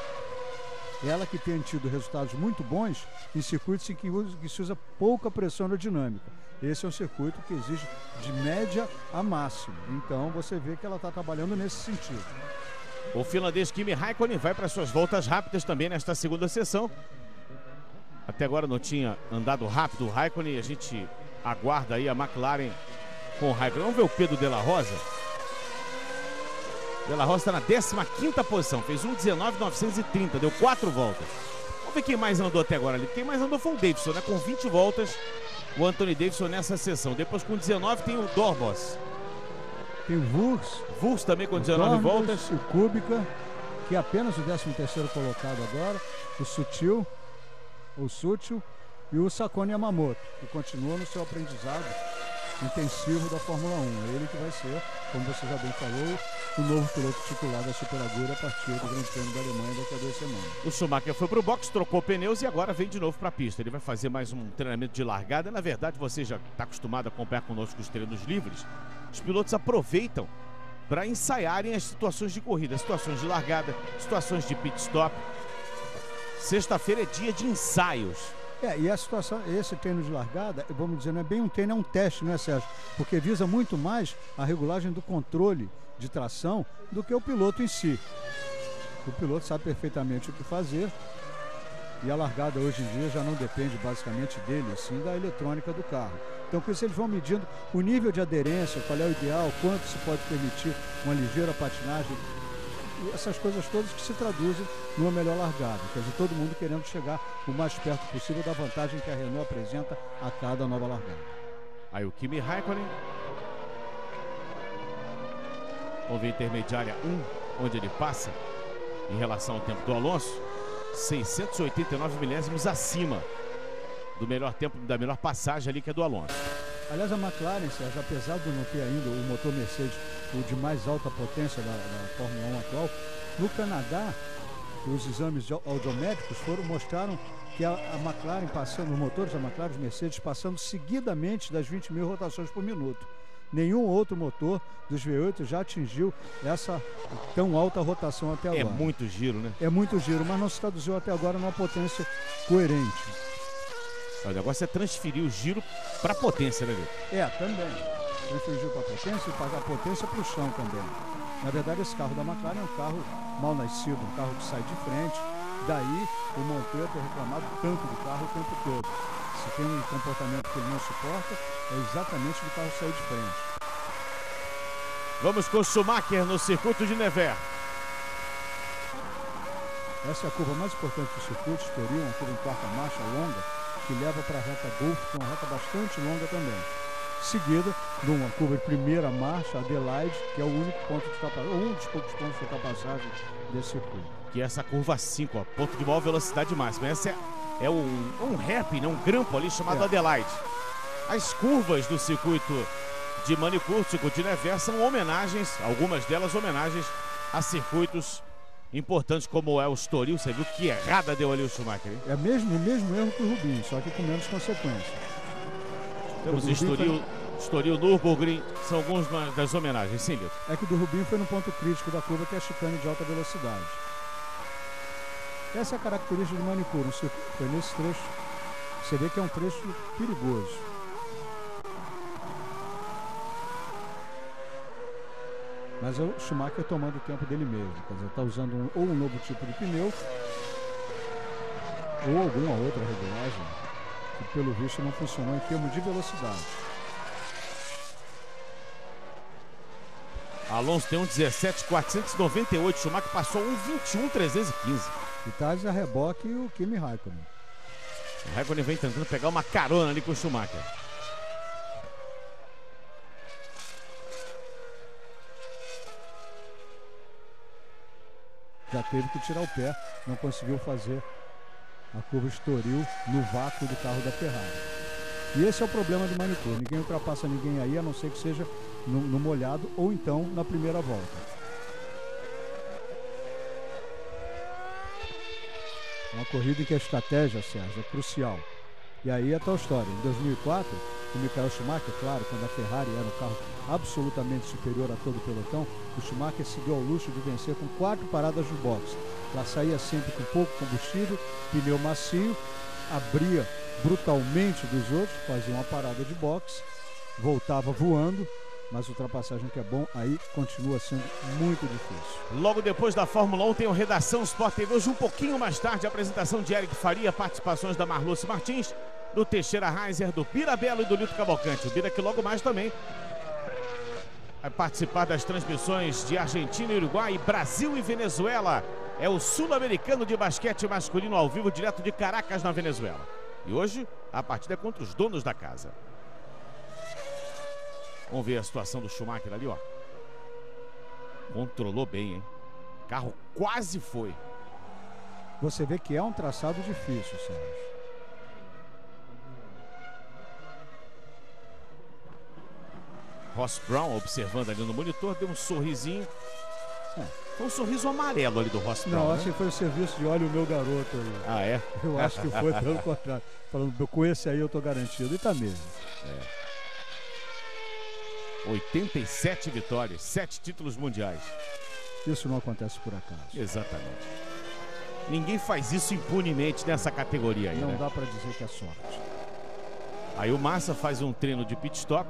Ela que tem tido resultados muito bons em circuitos em que se usa pouca pressão aerodinâmica. Esse é um circuito que exige de média a máximo. Então você vê que ela está trabalhando nesse sentido. O finlandês Kimi Räikkönen vai para suas voltas rápidas também nesta segunda sessão. Até agora não tinha andado rápido o Räikkönen. A gente aguarda aí a McLaren com o Räikkönen. Vamos ver o Pedro de la Rosa. De la Rosa está na 15ª posição. Fez 1:19.930. Deu 4 voltas. Vamos ver quem mais andou até agora ali. Quem mais andou foi o Davidson, né? Com 20 voltas. O Anthony Davidson nessa sessão. Depois com 19 tem o Dorbos. Tem o Wurz. Wurz também com 19 voltas. O Kubica, que é apenas o 13º colocado agora. O Sutil e o Sakone Yamamoto, que continua no seu aprendizado intensivo da Fórmula 1. É ele que vai ser, como você já bem falou, o novo piloto titular da Super Aguri a partir do Grande Prêmio da Alemanha daqui a 2 semanas. O Schumacher foi para o box, trocou pneus e agora vem de novo para a pista. Ele vai fazer mais um treinamento de largada. Na verdade, você já está acostumado a acompanhar conosco os treinos livres. Os pilotos aproveitam para ensaiarem as situações de corrida, situações de largada, situações de pit stop. Sexta-feira é dia de ensaios. E a situação, esse treino de largada, vamos dizer, não é bem um treino, é um teste, não é, Sérgio? Porque visa muito mais a regulagem do controle de tração do que o piloto em si. O piloto sabe perfeitamente o que fazer e a largada hoje em dia já não depende basicamente dele, sim da eletrônica do carro. Então, com isso, eles vão medindo o nível de aderência, qual é o ideal, quanto se pode permitir uma ligeira patinagem. E essas coisas todas que se traduzem numa melhor largada. Quer dizer, todo mundo querendo chegar o mais perto possível da vantagem que a Renault apresenta a cada nova largada. Aí o Kimi Räikkönen. Vamos ver a intermediária 1, onde ele passa em relação ao tempo do Alonso. 689 milésimos acima do melhor tempo, da melhor passagem ali que é do Alonso. Aliás, a McLaren, Sérgio, apesar de não ter ainda o motor Mercedes, o de mais alta potência da Fórmula 1 atual, no Canadá, os exames audiométricos mostraram que a McLaren passando, os motores da McLaren, os Mercedes, passando seguidamente das 20.000 rotações por minuto. Nenhum outro motor dos V8 já atingiu essa tão alta rotação até agora. É muito giro, né? É muito giro, mas não se traduziu até agora numa potência coerente. O negócio é transferir o giro para a potência, né, Vitor? Também. Transferir o giro para a potência e pagar a potência para o chão também. Na verdade, esse carro da McLaren é um carro mal nascido, um carro que sai de frente. Daí, o Montoya ter reclamado tanto do carro o tempo todo. Se tem um comportamento que ele não suporta, é exatamente do carro sair de frente. Vamos com o Schumacher no circuito de Nevers. Essa é a curva mais importante do circuito, Estoril, uma curva em quarta marcha longa, que leva para a reta Golf, que é uma reta bastante longa também. Seguida de uma curva de primeira marcha, Adelaide, que é o único ponto de ultrapassagem, um dos poucos pontos de ultrapassagem desse circuito. Que é essa curva 5, ó, ponto de maior velocidade máxima. Essa é um rap, né, um grampo ali chamado Adelaide. As curvas do circuito de Manicourt, circuito de Nevers, são homenagens, algumas delas homenagens a circuitos importantes como é o Estoril. Você viu que errada deu ali o Schumacher, hein? É o mesmo erro que o Rubinho, só que com menos consequência. Temos Estoril Estoril, Nürburgring, são algumas das homenagens, sim, Lito. É que o do Rubinho foi no ponto crítico da curva, que é a chicane de alta velocidade. Essa é a característica do manicure, foi nesse trecho. Você vê que é um trecho perigoso. Mas é o Schumacher tomando o tempo dele mesmo. Quer dizer, está usando ou um novo tipo de pneu, ou alguma outra regulagem, que pelo visto não funcionou em termos de velocidade. Alonso tem um 17.498, Schumacher passou um 21.315. E tá a reboque o Kimi Raikkonen. O Raikkonen vem tentando pegar uma carona ali com o Schumacher. Já teve que tirar o pé, não conseguiu fazer a curva Estoril no vácuo do carro da Ferrari. E esse é o problema do manicure, ninguém ultrapassa ninguém aí, a não ser que seja no molhado ou então na primeira volta. Uma corrida em que a estratégia, Sérgio, é crucial. E aí é a tal história. Em 2004, o Michael Schumacher, claro, quando a Ferrari era um carro absolutamente superior a todo o pelotão, o Schumacher se deu ao luxo de vencer com 4 paradas no box. Ela saía sempre com pouco combustível, pneu macio, abria brutalmente dos outros, fazia uma parada de boxe, voltava voando, mas ultrapassagem que é bom, aí continua sendo muito difícil. Logo depois da Fórmula 1 tem o Redação Sport TV. Hoje um pouquinho mais tarde, a apresentação de Eric Faria, participações da Marluce Martins, do Teixeira Reiser, do Bira Belo e do Lito Cavalcante. O Bira que logo mais também vai participar das transmissões de Argentina e Uruguai, Brasil e Venezuela. É o sul-americano de basquete masculino ao vivo, direto de Caracas, na Venezuela. E hoje a partida é contra os donos da casa. Vamos ver a situação do Schumacher ali, ó. Controlou bem, hein? O carro quase foi. Você vê que é um traçado difícil, Sérgio. Ross Brown observando ali no monitor, deu um sorrisinho. Foi um sorriso amarelo ali do Ross Brown. Não, né? acho que foi o serviço de olha o meu garoto aí. Ah, é? Eu acho que foi pelo contrário. Falando, com esse aí eu tô garantido. E tá mesmo. 87 vitórias, 7 títulos mundiais. Isso não acontece por acaso. Exatamente. Ninguém faz isso impunemente nessa categoria aí, Não né? dá pra dizer que é sorte. Aí o Massa faz um treino de pit stop.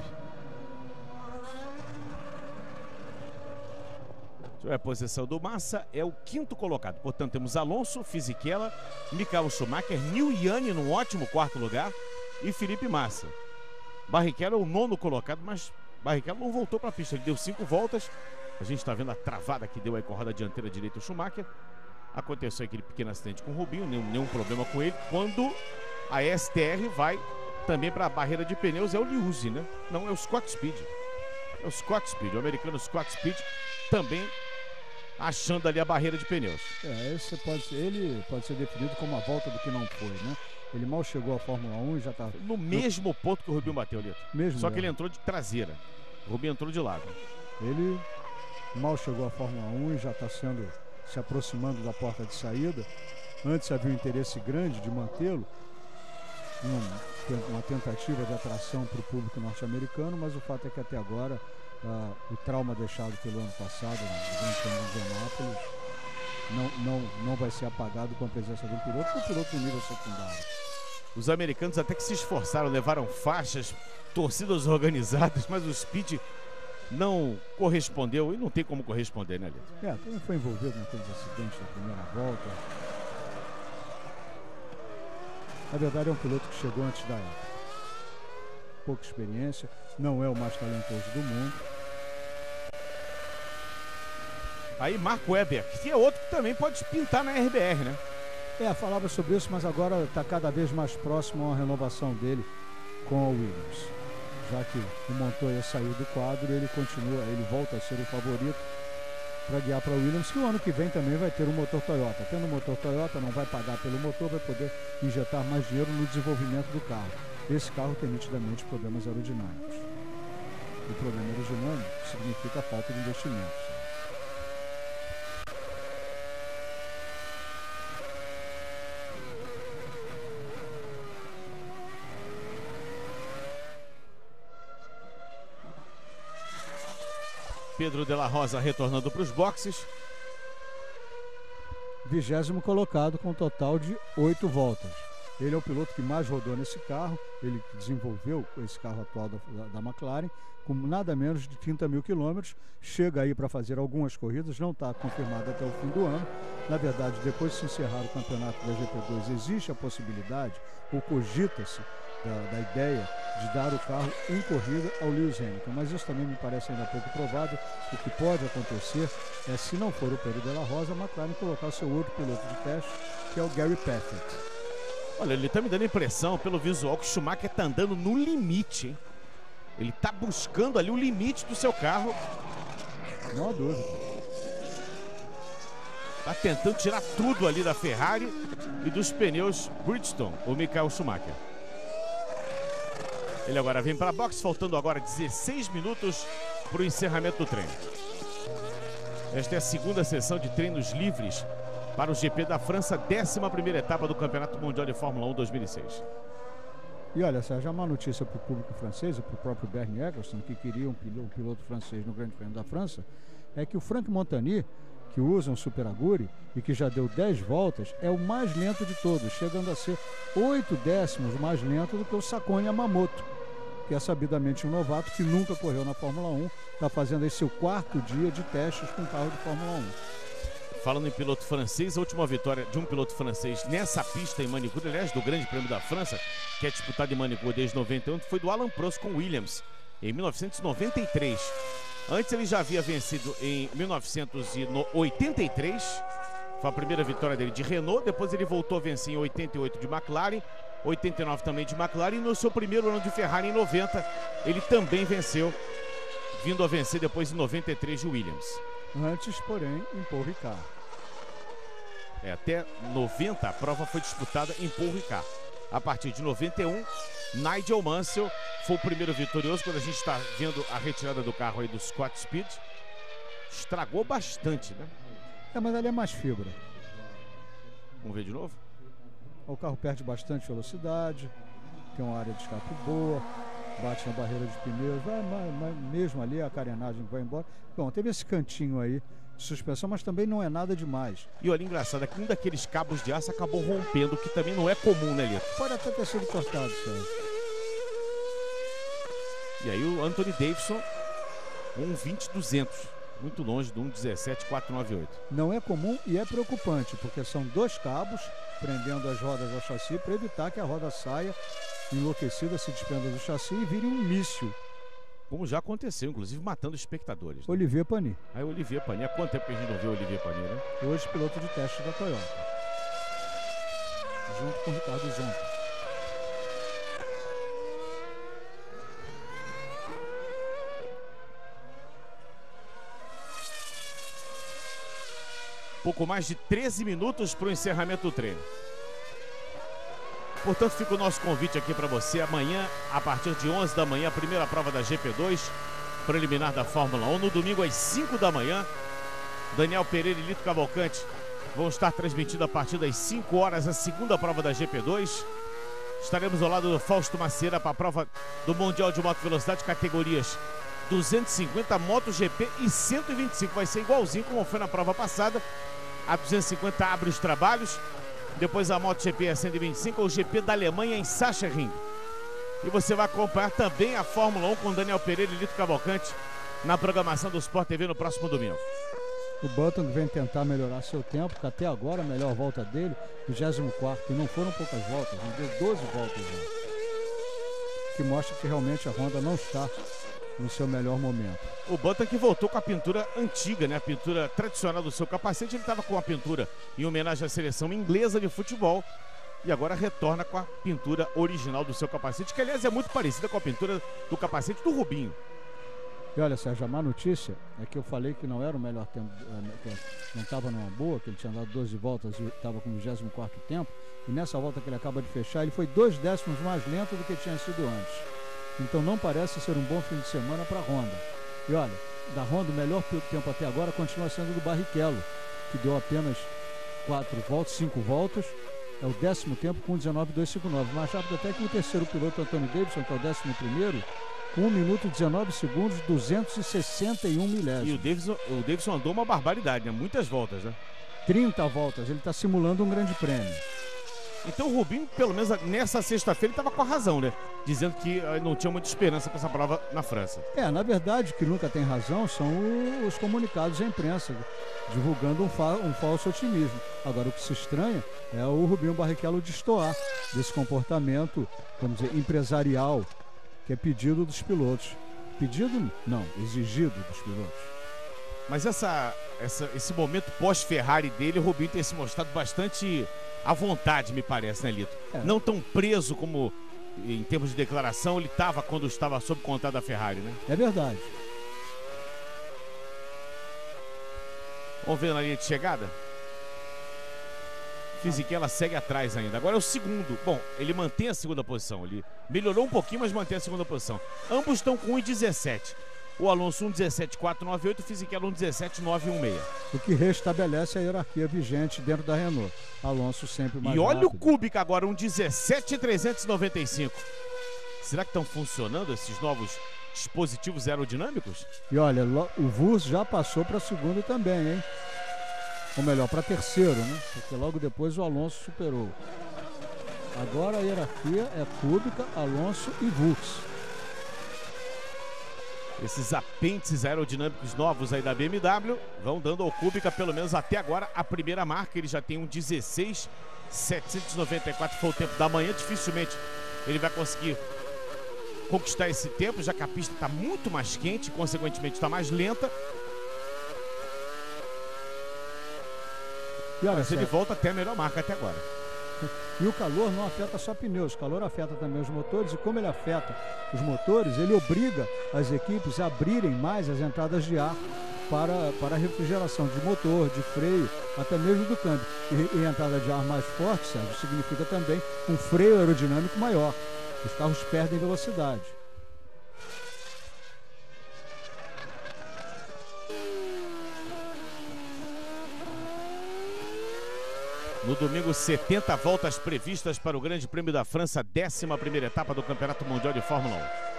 A posição do Massa é o 5º colocado. Portanto, temos Alonso, Fisichella, Michael Schumacher, Nil Yanni no ótimo 4º lugar e Felipe Massa. Barrichello é o 9º colocado, mas Barrichello não voltou para a pista. Ele deu 5 voltas. A gente está vendo a travada que deu aí com a roda dianteira direita o Schumacher. Aconteceu aquele pequeno acidente com o Rubinho, nenhum problema com ele. Quando a STR vai também para a barreira de pneus, é o Liuzzi, né? Não, é o Scott Speed. É o Scott Speed, o americano Scott Speed também achando ali a barreira de pneus. Ele pode ser definido como a volta do que não foi, né? Ele mal chegou à Fórmula 1 e já está no mesmo ponto que o Rubinho bateu, Lito. Mesmo. Só que ele entrou de traseira. O Rubinho entrou de lado. Ele mal chegou à Fórmula 1 e já está se aproximando da porta de saída. Antes havia um interesse grande de mantê-lo, uma tentativa de atração para o público norte-americano, mas o fato é que até agora o trauma deixado pelo ano passado no Grande Prêmio de Indianápolis não vai ser apagado com a presença do piloto, porque o piloto no nível secundário. Os americanos até que se esforçaram, levaram faixas, torcidas organizadas, mas o Speed não correspondeu e não tem como corresponder, né, Lito? Também foi envolvido naqueles acidentes da primeira volta. Na verdade é um piloto que chegou antes da época. Pouca experiência, não é o mais talentoso do mundo. Aí Marco Webber, que é outro que também pode pintar na RBR, né? Falava sobre isso, mas agora está cada vez mais próximo a uma renovação dele com a Williams. Já que o Montoya saiu do quadro, ele volta a ser o favorito para guiar para a Williams, que o ano que vem também vai ter um motor Toyota. Tendo um motor Toyota, não vai pagar pelo motor, vai poder injetar mais dinheiro no desenvolvimento do carro. Esse carro tem nitidamente problemas aerodinâmicos. O problema aerodinâmico significa falta de investimentos. Pedro de la Rosa retornando para os boxes. 20º colocado com um total de 8 voltas. Ele é o piloto que mais rodou nesse carro, ele desenvolveu esse carro atual da McLaren, com nada menos de 30 mil quilômetros, chega aí para fazer algumas corridas, não está confirmado até o fim do ano. Na verdade, depois de se encerrar o campeonato da GP2, existe a possibilidade, ou cogita-se, da ideia de dar o carro em corrida ao Lewis Hamilton, mas isso também me parece ainda pouco provável. O que pode acontecer é, se não for o Pedro de la Rosa, a McLaren colocar o seu outro piloto de teste, que é o Gary Paffett. Olha, ele tá me dando a impressão, pelo visual, que o Schumacher tá andando no limite, hein? Ele tá buscando ali o limite do seu carro. Não há dúvida. Tá tentando tirar tudo ali da Ferrari e dos pneus Bridgestone, o Michael Schumacher. Ele agora vem para a box, faltando agora 16 minutos para o encerramento do treino. Esta é a segunda sessão de treinos livres para o GP da França, 11ª etapa do Campeonato Mundial de Fórmula 1 2006. E olha, Sérgio, uma notícia para o público francês, para o próprio Bernie Eccleston, que queria um piloto francês no Grande Prêmio da França, é que o Franck Montagny, que usa um Super Aguri e que já deu 10 voltas, é o mais lento de todos, chegando a ser 8 décimos mais lento do que o Sakon Yamamoto, que é sabidamente um novato que nunca correu na Fórmula 1, está fazendo aí seu 4º dia de testes com carro de Fórmula 1. Falando em piloto francês, a última vitória de um piloto francês nessa pista em Manicourt, aliás, do Grande Prêmio da França, que é disputado em Manicourt desde 91, foi do Alain Prost com Williams, em 1993. Antes ele já havia vencido em 1983, foi a primeira vitória dele de Renault, depois ele voltou a vencer em 88 de McLaren, 89 também de McLaren, e no seu primeiro ano de Ferrari em 90, ele também venceu, vindo a vencer depois em 93 de Williams. Antes, porém, em Paul Ricard. Até 90 a prova foi disputada em Paul Ricard. A partir de 91, Nigel Mansell foi o primeiro vitorioso. Quando a gente está vendo a retirada do carro aí do Scott Speed, estragou bastante, né? Mas ali é mais fibra. Vamos ver de novo? O carro perde bastante velocidade, tem uma área de escape boa, bate na barreira de pneus, mesmo ali a carenagem vai embora. Bom, teve esse cantinho aí de suspensão, mas também não é nada demais. E olha, engraçado, é que um daqueles cabos de aço acabou rompendo, o que também não é comum, né, Lito? Pode até ter sido cortado, Sérgio. E aí o Anthony Davidson, 1.20.200, muito longe do 1.17.498. Não é comum e é preocupante, porque são 2 cabos prendendo as rodas ao chassi para evitar que a roda saia enlouquecida, se desprenda do chassi e vire um míssil. Como já aconteceu, inclusive matando espectadores. Né? Olivier Panis. Aí Olivier Panis, há quanto tempo que a gente não vê o Olivier Panis, né? Hoje piloto de teste da Toyota. Junto com o Ricardo Zonta. Pouco mais de 13 minutos para o encerramento do treino. Portanto, fica o nosso convite aqui para você. Amanhã, a partir de 11 da manhã, a primeira prova da GP2, preliminar da Fórmula 1. No domingo, às 5 da manhã, Daniel Pereira e Lito Cavalcante vão estar transmitindo a partir das 5 horas a segunda prova da GP2. Estaremos ao lado do Fausto Macieira para a prova do Mundial de Moto Velocidade, categorias 250, MotoGP e 125. Vai ser igualzinho como foi na prova passada. A 250 abre os trabalhos. Depois a MotoGP é 125, o GP da Alemanha em Sachsenring. E você vai acompanhar também a Fórmula 1 com Daniel Pereira e Lito Cavalcante na programação do Sport TV no próximo domingo. O Button vem tentar melhorar seu tempo, que até agora a melhor volta dele, 24º, e não foram poucas voltas, não deu 12 voltas. Né? Que mostra que realmente a Honda não está no seu melhor momento. O Button que voltou com a pintura antiga, né? A pintura tradicional do seu capacete. Ele estava com a pintura em homenagem à seleção inglesa de futebol e agora retorna com a pintura original do seu capacete, que aliás é muito parecida com a pintura do capacete do Rubinho. E olha, Sérgio, a má notícia é que eu falei que não era o melhor tempo, não estava numa boa, que ele tinha dado 12 voltas e estava com o 24º tempo, e nessa volta que ele acaba de fechar, ele foi 2 décimos mais lento do que tinha sido antes. Então não parece ser um bom fim de semana para a Honda. E olha, da Honda o melhor tempo até agora continua sendo do Barrichello, que deu apenas 5 voltas. É o 10º tempo com 19.259. Mais rápido até que o terceiro piloto, Anthony Davidson, que é o 11º, 1 minuto 19 segundos, 261 milésimos. E o Davidson andou uma barbaridade, né? Muitas voltas, né? 30 voltas, ele está simulando um grande prêmio. Então o Rubinho, pelo menos nessa sexta-feira, ele estava com a razão, né? Dizendo que não tinha muita esperança para essa prova na França. Na verdade, o que nunca tem razão são os comunicados à imprensa, divulgando um falso otimismo. Agora, o que se estranha é o Rubinho Barrichello destoar desse comportamento, vamos dizer, empresarial, que é pedido dos pilotos. Pedido? Não, exigido dos pilotos. Mas esse momento pós-Ferrari dele, o Rubinho tem se mostrado bastante à vontade, me parece, né, Lito? Não tão preso como, em termos de declaração, ele estava quando estava sob contrato da Ferrari, né? É verdade. Vamos ver na linha de chegada? Fisichella segue atrás ainda. Agora é o segundo. Bom, ele mantém a segunda posição. Ele melhorou um pouquinho, mas mantém a segunda posição. Ambos estão com 1,17. O Alonso 1,17,498, o Fisichella 1,17,916. O que restabelece a hierarquia vigente dentro da Renault. Alonso sempre mais rápido. E olha rápido. O Kubica agora, 1,17,395. Será que estão funcionando esses novos dispositivos aerodinâmicos? E olha, o Wurz já passou para segundo também, hein? Ou melhor, para terceiro, né? Porque logo depois o Alonso superou. Agora a hierarquia é Kubica, Alonso e Wurz. Esses apêndices aerodinâmicos novos aí da BMW vão dando ao Kubica, pelo menos até agora, a primeira marca. Ele já tem um 16,794, foi o tempo da manhã. Dificilmente ele vai conseguir conquistar esse tempo, já que a pista está muito mais quente, consequentemente está mais lenta. Mas ele volta até a melhor marca até agora. E o calor não afeta só pneus, o calor afeta também os motores, e como ele afeta os motores, ele obriga as equipes a abrirem mais as entradas de ar para a refrigeração de motor, de freio, até mesmo do câmbio. E entrada de ar mais forte, Sérgio, significa também um freio aerodinâmico maior. Os carros perdem velocidade. No domingo, 70 voltas previstas para o Grande Prêmio da França, 11ª etapa do Campeonato Mundial de Fórmula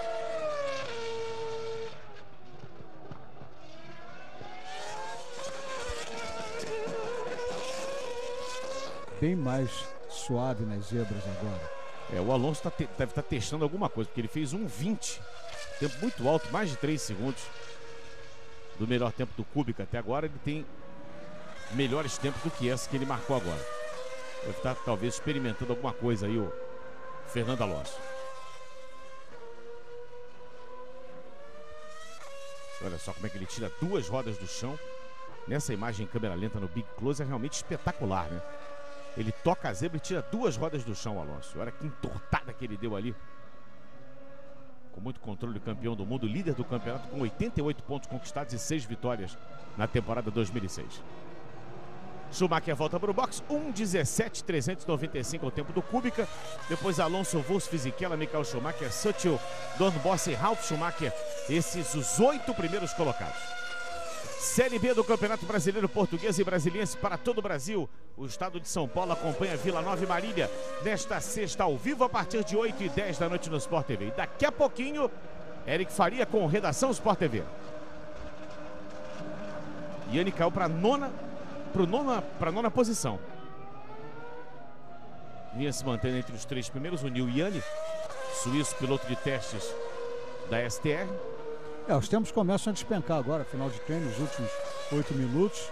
1. Bem mais suave nas zebras agora. O Alonso deve estar testando alguma coisa, porque ele fez 1,20. Tempo muito alto, mais de 3 segundos do melhor tempo do Kubica. Até agora ele tem melhores tempos do que esse que ele marcou agora. Deve estar talvez experimentando alguma coisa aí o Fernando Alonso. Olha só como é que ele tira 2 rodas do chão. Nessa imagem em câmera lenta no Big Close é realmente espetacular, né? Ele toca a zebra e tira 2 rodas do chão, Alonso. Olha que entortada que ele deu ali. Com muito controle, campeão do mundo, líder do campeonato com 88 pontos conquistados e 6 vitórias na temporada 2006. Schumacher volta para o box, 1,17,395 é o tempo do Kubica. Depois Alonso, Wurz, Fisichella, Michael Schumacher, Sutil, Dornbosser e Ralf Schumacher. Esses os 8 primeiros colocados. Série B do Campeonato Brasileiro Português e Brasiliense para todo o Brasil. O estado de São Paulo acompanha Vila Nova e Marília nesta sexta ao vivo a partir de 8h10 da noite no Sport TV. E daqui a pouquinho, Eric Faria com Redação Sport TV. Yanni caiu para a nona posição. Vinha se mantendo entre os 3 primeiros o Neil Yanni, suíço, piloto de testes da STR. Os tempos começam a despencar agora, final de treino, os últimos 8 minutos.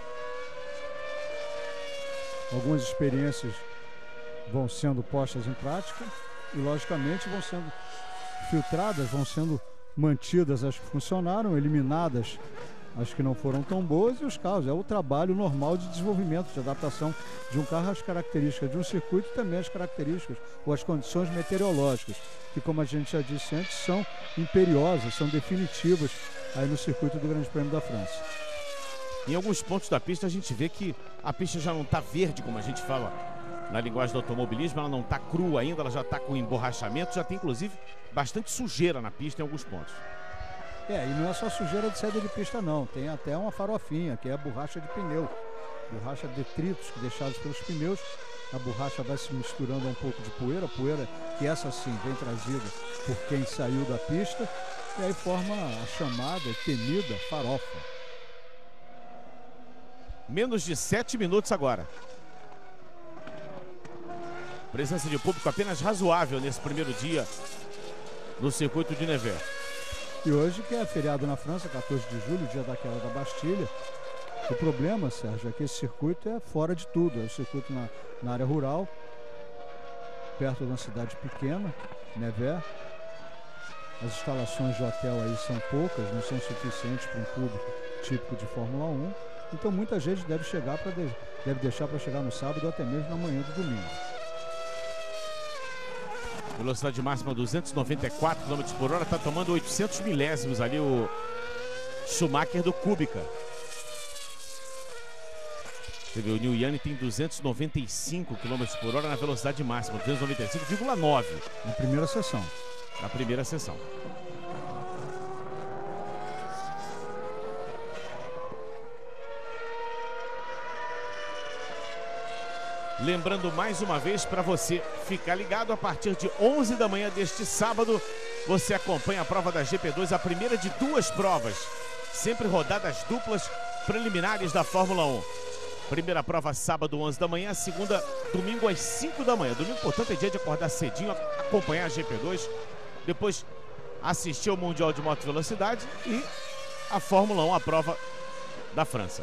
Algumas experiências vão sendo postas em prática e, logicamente, vão sendo filtradas, vão sendo mantidas as que funcionaram, eliminadas as que não foram tão boas, e os carros. É o trabalho normal de desenvolvimento, de adaptação de um carro às características de um circuito e também às características ou às condições meteorológicas, que, como a gente já disse antes, são imperiosas, são definitivas aí no circuito do Grande Prêmio da França. Em alguns pontos da pista a gente vê que a pista já não está verde, como a gente fala na linguagem do automobilismo, ela não está crua ainda, ela já está com emborrachamento, já tem inclusive bastante sujeira na pista em alguns pontos. E não é só sujeira de saída de pista não, tem até uma farofinha, que é a borracha de pneu. Borracha, detritos deixados pelos pneus, a borracha vai se misturando a um pouco de poeira, que essa sim vem trazida por quem saiu da pista, e aí forma a chamada temida farofa. Menos de 7 minutos agora. Presença de público apenas razoável nesse primeiro dia no circuito de Nevers. E hoje, que é feriado na França, 14 de julho, dia da queda da Bastilha. O problema, Sérgio, é que esse circuito é fora de tudo. É um circuito na área rural, perto de uma cidade pequena, Nevers. As instalações de hotel aí são poucas, não são suficientes para um público típico de Fórmula 1. Então muita gente deve deixar para chegar no sábado ou até mesmo na manhã do domingo. Velocidade máxima 294 km por hora, está tomando 800 milésimos ali o Schumacher do Kubica. Você vê, o New Yanni tem 295 km por hora na velocidade máxima, 295,9 na primeira sessão. Na primeira sessão. Lembrando mais uma vez para você ficar ligado, a partir de 11 da manhã deste sábado, você acompanha a prova da GP2, a primeira de 2 provas, sempre rodadas duplas preliminares da Fórmula 1. Primeira prova sábado, 11 da manhã, segunda, domingo às 5 da manhã. Domingo, portanto, é dia de acordar cedinho, acompanhar a GP2, depois assistir ao Mundial de Moto Velocidade e a Fórmula 1, a prova da França.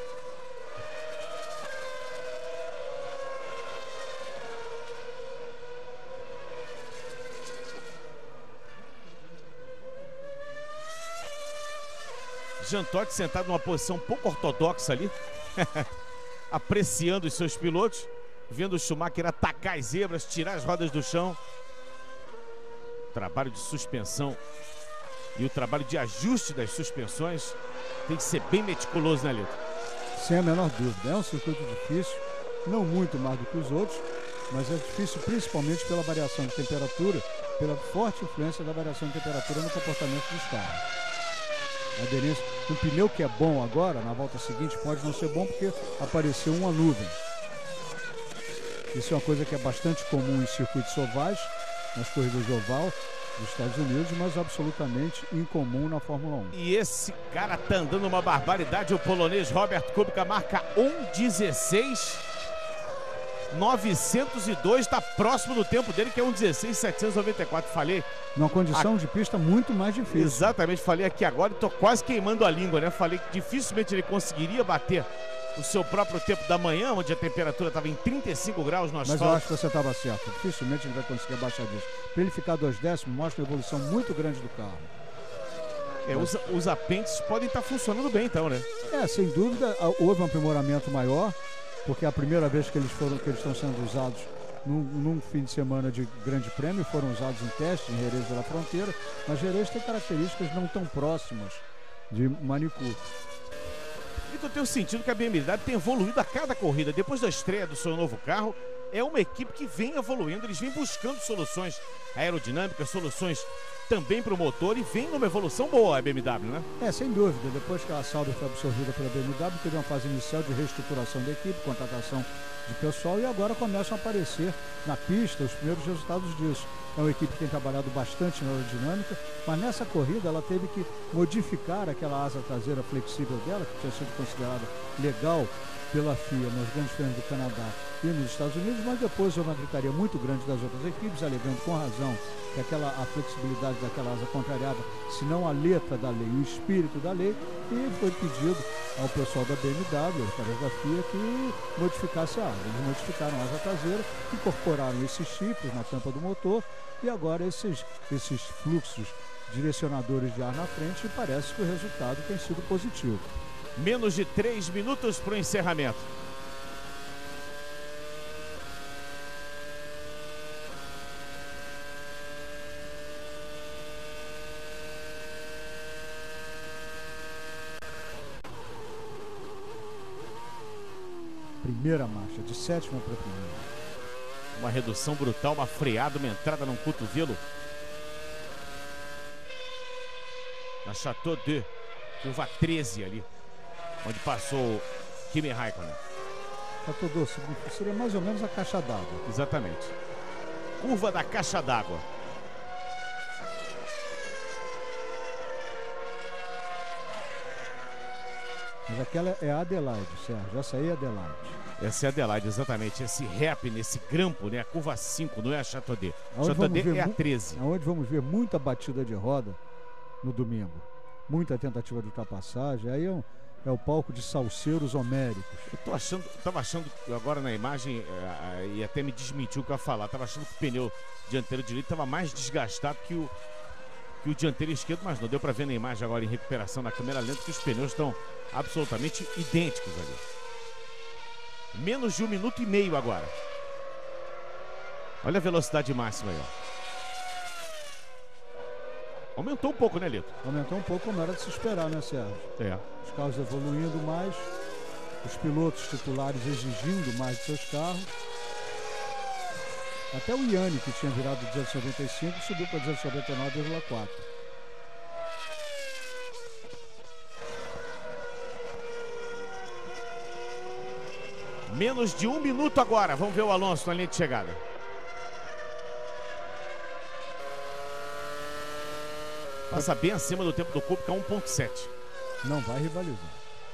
Jean Todt sentado numa posição pouco ortodoxa ali, apreciando os seus pilotos, vendo o Schumacher atacar as zebras, tirar as rodas do chão. O trabalho de suspensão e o trabalho de ajuste das suspensões tem que ser bem meticuloso, né, Lito? Sem a menor dúvida. É um circuito difícil, não muito mais do que os outros, mas é difícil principalmente pela variação de temperatura, pela forte influência da variação de temperatura no comportamento dos carros. A aderência, um pneu que é bom agora, na volta seguinte, pode não ser bom porque apareceu uma nuvem. Isso é uma coisa que é bastante comum em circuitos ovais, nas corridas de oval dos Estados Unidos, mas absolutamente incomum na Fórmula 1. E esse cara tá andando uma barbaridade, o polonês Robert Kubica marca 1:16.902, está próximo do tempo dele, que é 1:16.794. Falei. Numa condição de pista muito mais difícil. Exatamente, falei aqui agora e tô quase queimando a língua, né? Falei que dificilmente ele conseguiria bater o seu próprio tempo da manhã, onde a temperatura estava em 35 graus no asfalto. Mas eu acho que você estava certo, dificilmente ele vai conseguir abaixar disso. Para ele ficar 2 décimos, mostra uma evolução muito grande do carro. Os apêndices podem estar funcionando bem então, né? Sem dúvida, houve um aprimoramento maior, porque é a primeira vez que eles estão sendo usados num fim de semana de grande prêmio, foram usados em teste em Jerez de la Fronteira, mas Jerez tem características não tão próximas de Manicur. Então tem o sentido que a BMW tem evoluído a cada corrida. Depois da estreia do seu novo carro, é uma equipe que vem evoluindo, eles vêm buscando soluções aerodinâmicas, soluções também para o motor, e vem numa evolução boa a BMW, né? Sem dúvida. Depois que a Sauber foi absorvida pela BMW, teve uma fase inicial de reestruturação da equipe, contratação de pessoal, e agora começam a aparecer na pista os primeiros resultados disso. É uma equipe que tem trabalhado bastante na aerodinâmica, mas nessa corrida ela teve que modificar aquela asa traseira flexível dela, que tinha sido considerada legal pela FIA nos grandes prêmios do Canadá e nos Estados Unidos, mas depois houve uma gritaria muito grande das outras equipes, alegando com razão que a flexibilidade daquela asa contrariava, se não a letra da lei, o espírito da lei, e foi pedido ao pessoal da BMW, através da FIA, que modificasse a asa. Eles modificaram a asa traseira, incorporaram esses chifres na tampa do motor, e agora esses fluxos direcionadores de ar na frente, e parece que o resultado tem sido positivo. Menos de 3 minutos para o encerramento. Primeira marcha, de 7ª para primeira. Uma redução brutal, uma freada, uma entrada num cotovelo. Na Chateau de curva 13 ali, onde passou Kimi Raikkonen. Chateau d'Eau seria mais ou menos a caixa d'água. Exatamente. Curva da caixa d'água. Mas aquela é a Adelaide, Sérgio. Essa aí é a Adelaide. Essa é a Adelaide, exatamente. Esse rap nesse grampo, né? A curva 5, não é a Chateaudet. Chateaudet é a 13. Onde vamos ver muita batida de roda no domingo. Muita tentativa de ultrapassagem. Aí é o palco de salseiros homéricos. Eu tava achando agora na imagem, e até me desmentiu o que eu ia falar, tava achando que o pneu dianteiro direito estava mais desgastado que o dianteiro esquerdo, mas não deu para ver na imagem agora em recuperação na câmera lenta que os pneus estão absolutamente idênticos ali. Menos de 1 minuto e meio agora. Olha a velocidade máxima aí, ó. Aumentou um pouco, né, Lito? Aumentou um pouco, como era de se esperar, né, Sérgio? É. Os carros evoluindo mais, os pilotos titulares exigindo mais de seus carros. Até o Yanni, que tinha virado 295, subiu para 299,4. Menos de 1 minuto agora. Vamos ver o Alonso na linha de chegada. Passa bem acima do tempo do Kubica, 1.7. Não vai rivalizar.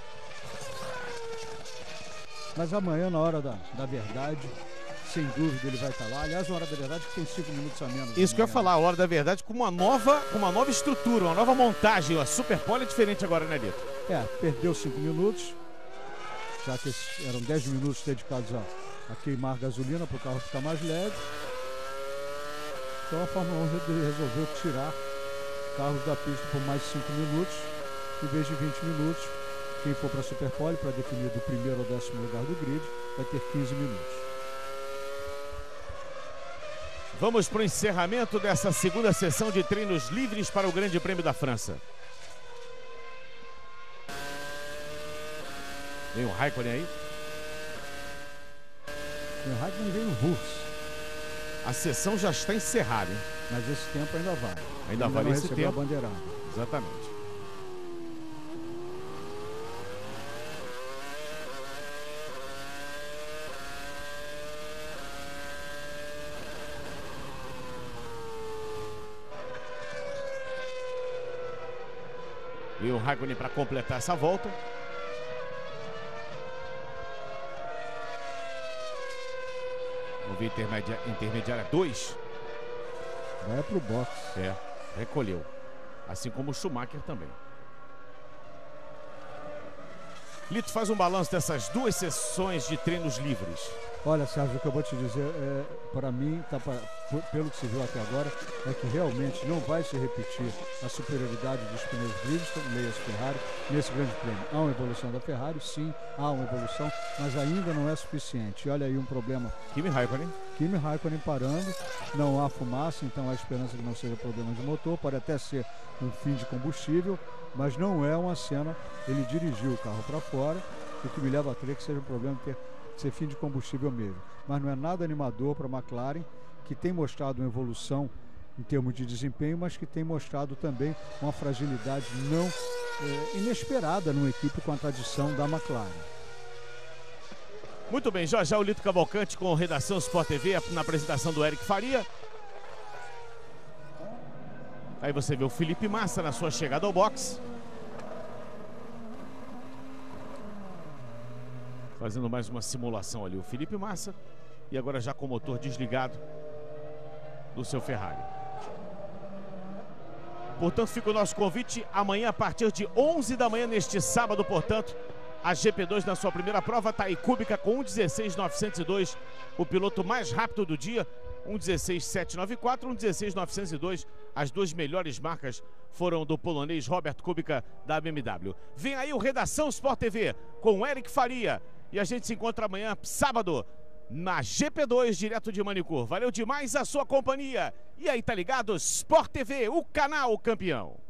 Mas amanhã, na hora da verdade, sem dúvida ele vai estar lá. Aliás, na hora da verdade que tem 5 minutos a menos. Isso que eu ia falar, a hora da verdade com uma nova estrutura, uma nova montagem. A Super Pole é diferente agora, né, Lito? Perdeu 5 minutos. Já que eram 10 minutos dedicados a queimar gasolina para o carro ficar mais leve. Então a Fórmula 1 resolveu tirar carros da pista por mais 5 minutos, em vez de 20 minutos. Quem for para a Super Pole, para definir do primeiro ao 10º lugar do grid, vai ter 15 minutos. Vamos para o encerramento dessa segunda sessão de treinos livres para o Grande Prêmio da França. Vem o Raikkonen aí. O Raikkonen vem no Wurz. A sessão já está encerrada, hein? Mas esse tempo ainda vai. Ainda vale esse tempo. A bandeirada. Exatamente. E o Raikkonen para completar essa volta. Vamos ver intermediária 2. Vai pro box. Recolheu. Assim como o Schumacher também. Lito, faz um balanço dessas duas sessões de treinos livres. Olha, Sérgio, o que eu vou te dizer, para mim, pelo que se viu até agora, é que realmente não vai se repetir a superioridade dos pneus Bridgestone, leias Ferrari, nesse grande prêmio. Há uma evolução da Ferrari, sim, há uma evolução, mas ainda não é suficiente. E olha aí um problema. Kimi Raikkonen parando, não há fumaça, então há esperança que não seja problema de motor, pode até ser um fim de combustível, mas não é uma cena, ele dirigiu o carro para fora, o que me leva a crer que seja um problema de ser fim de combustível mesmo. Mas não é nada animador para a McLaren, que tem mostrado uma evolução em termos de desempenho, mas que tem mostrado também uma fragilidade não inesperada numa equipe com a tradição da McLaren. Muito bem, já o Lito Cavalcante com Redação Sport TV na apresentação do Eric Faria. Aí você vê o Felipe Massa na sua chegada ao box. Fazendo mais uma simulação ali, o Felipe Massa. E agora já com o motor desligado do seu Ferrari. Portanto, fica o nosso convite amanhã a partir de 11 da manhã, neste sábado, portanto, a GP2 na sua primeira prova. Tá aí Kubica com 1:16.902, o piloto mais rápido do dia. 1:16.794, 1:16.902. As duas melhores marcas foram do polonês Robert Kubica, da BMW. Vem aí o Redação Sport TV com Eric Faria. E a gente se encontra amanhã, sábado, na GP2, direto de Manicur. Valeu demais a sua companhia. E aí, tá ligado? Sport TV, o canal campeão.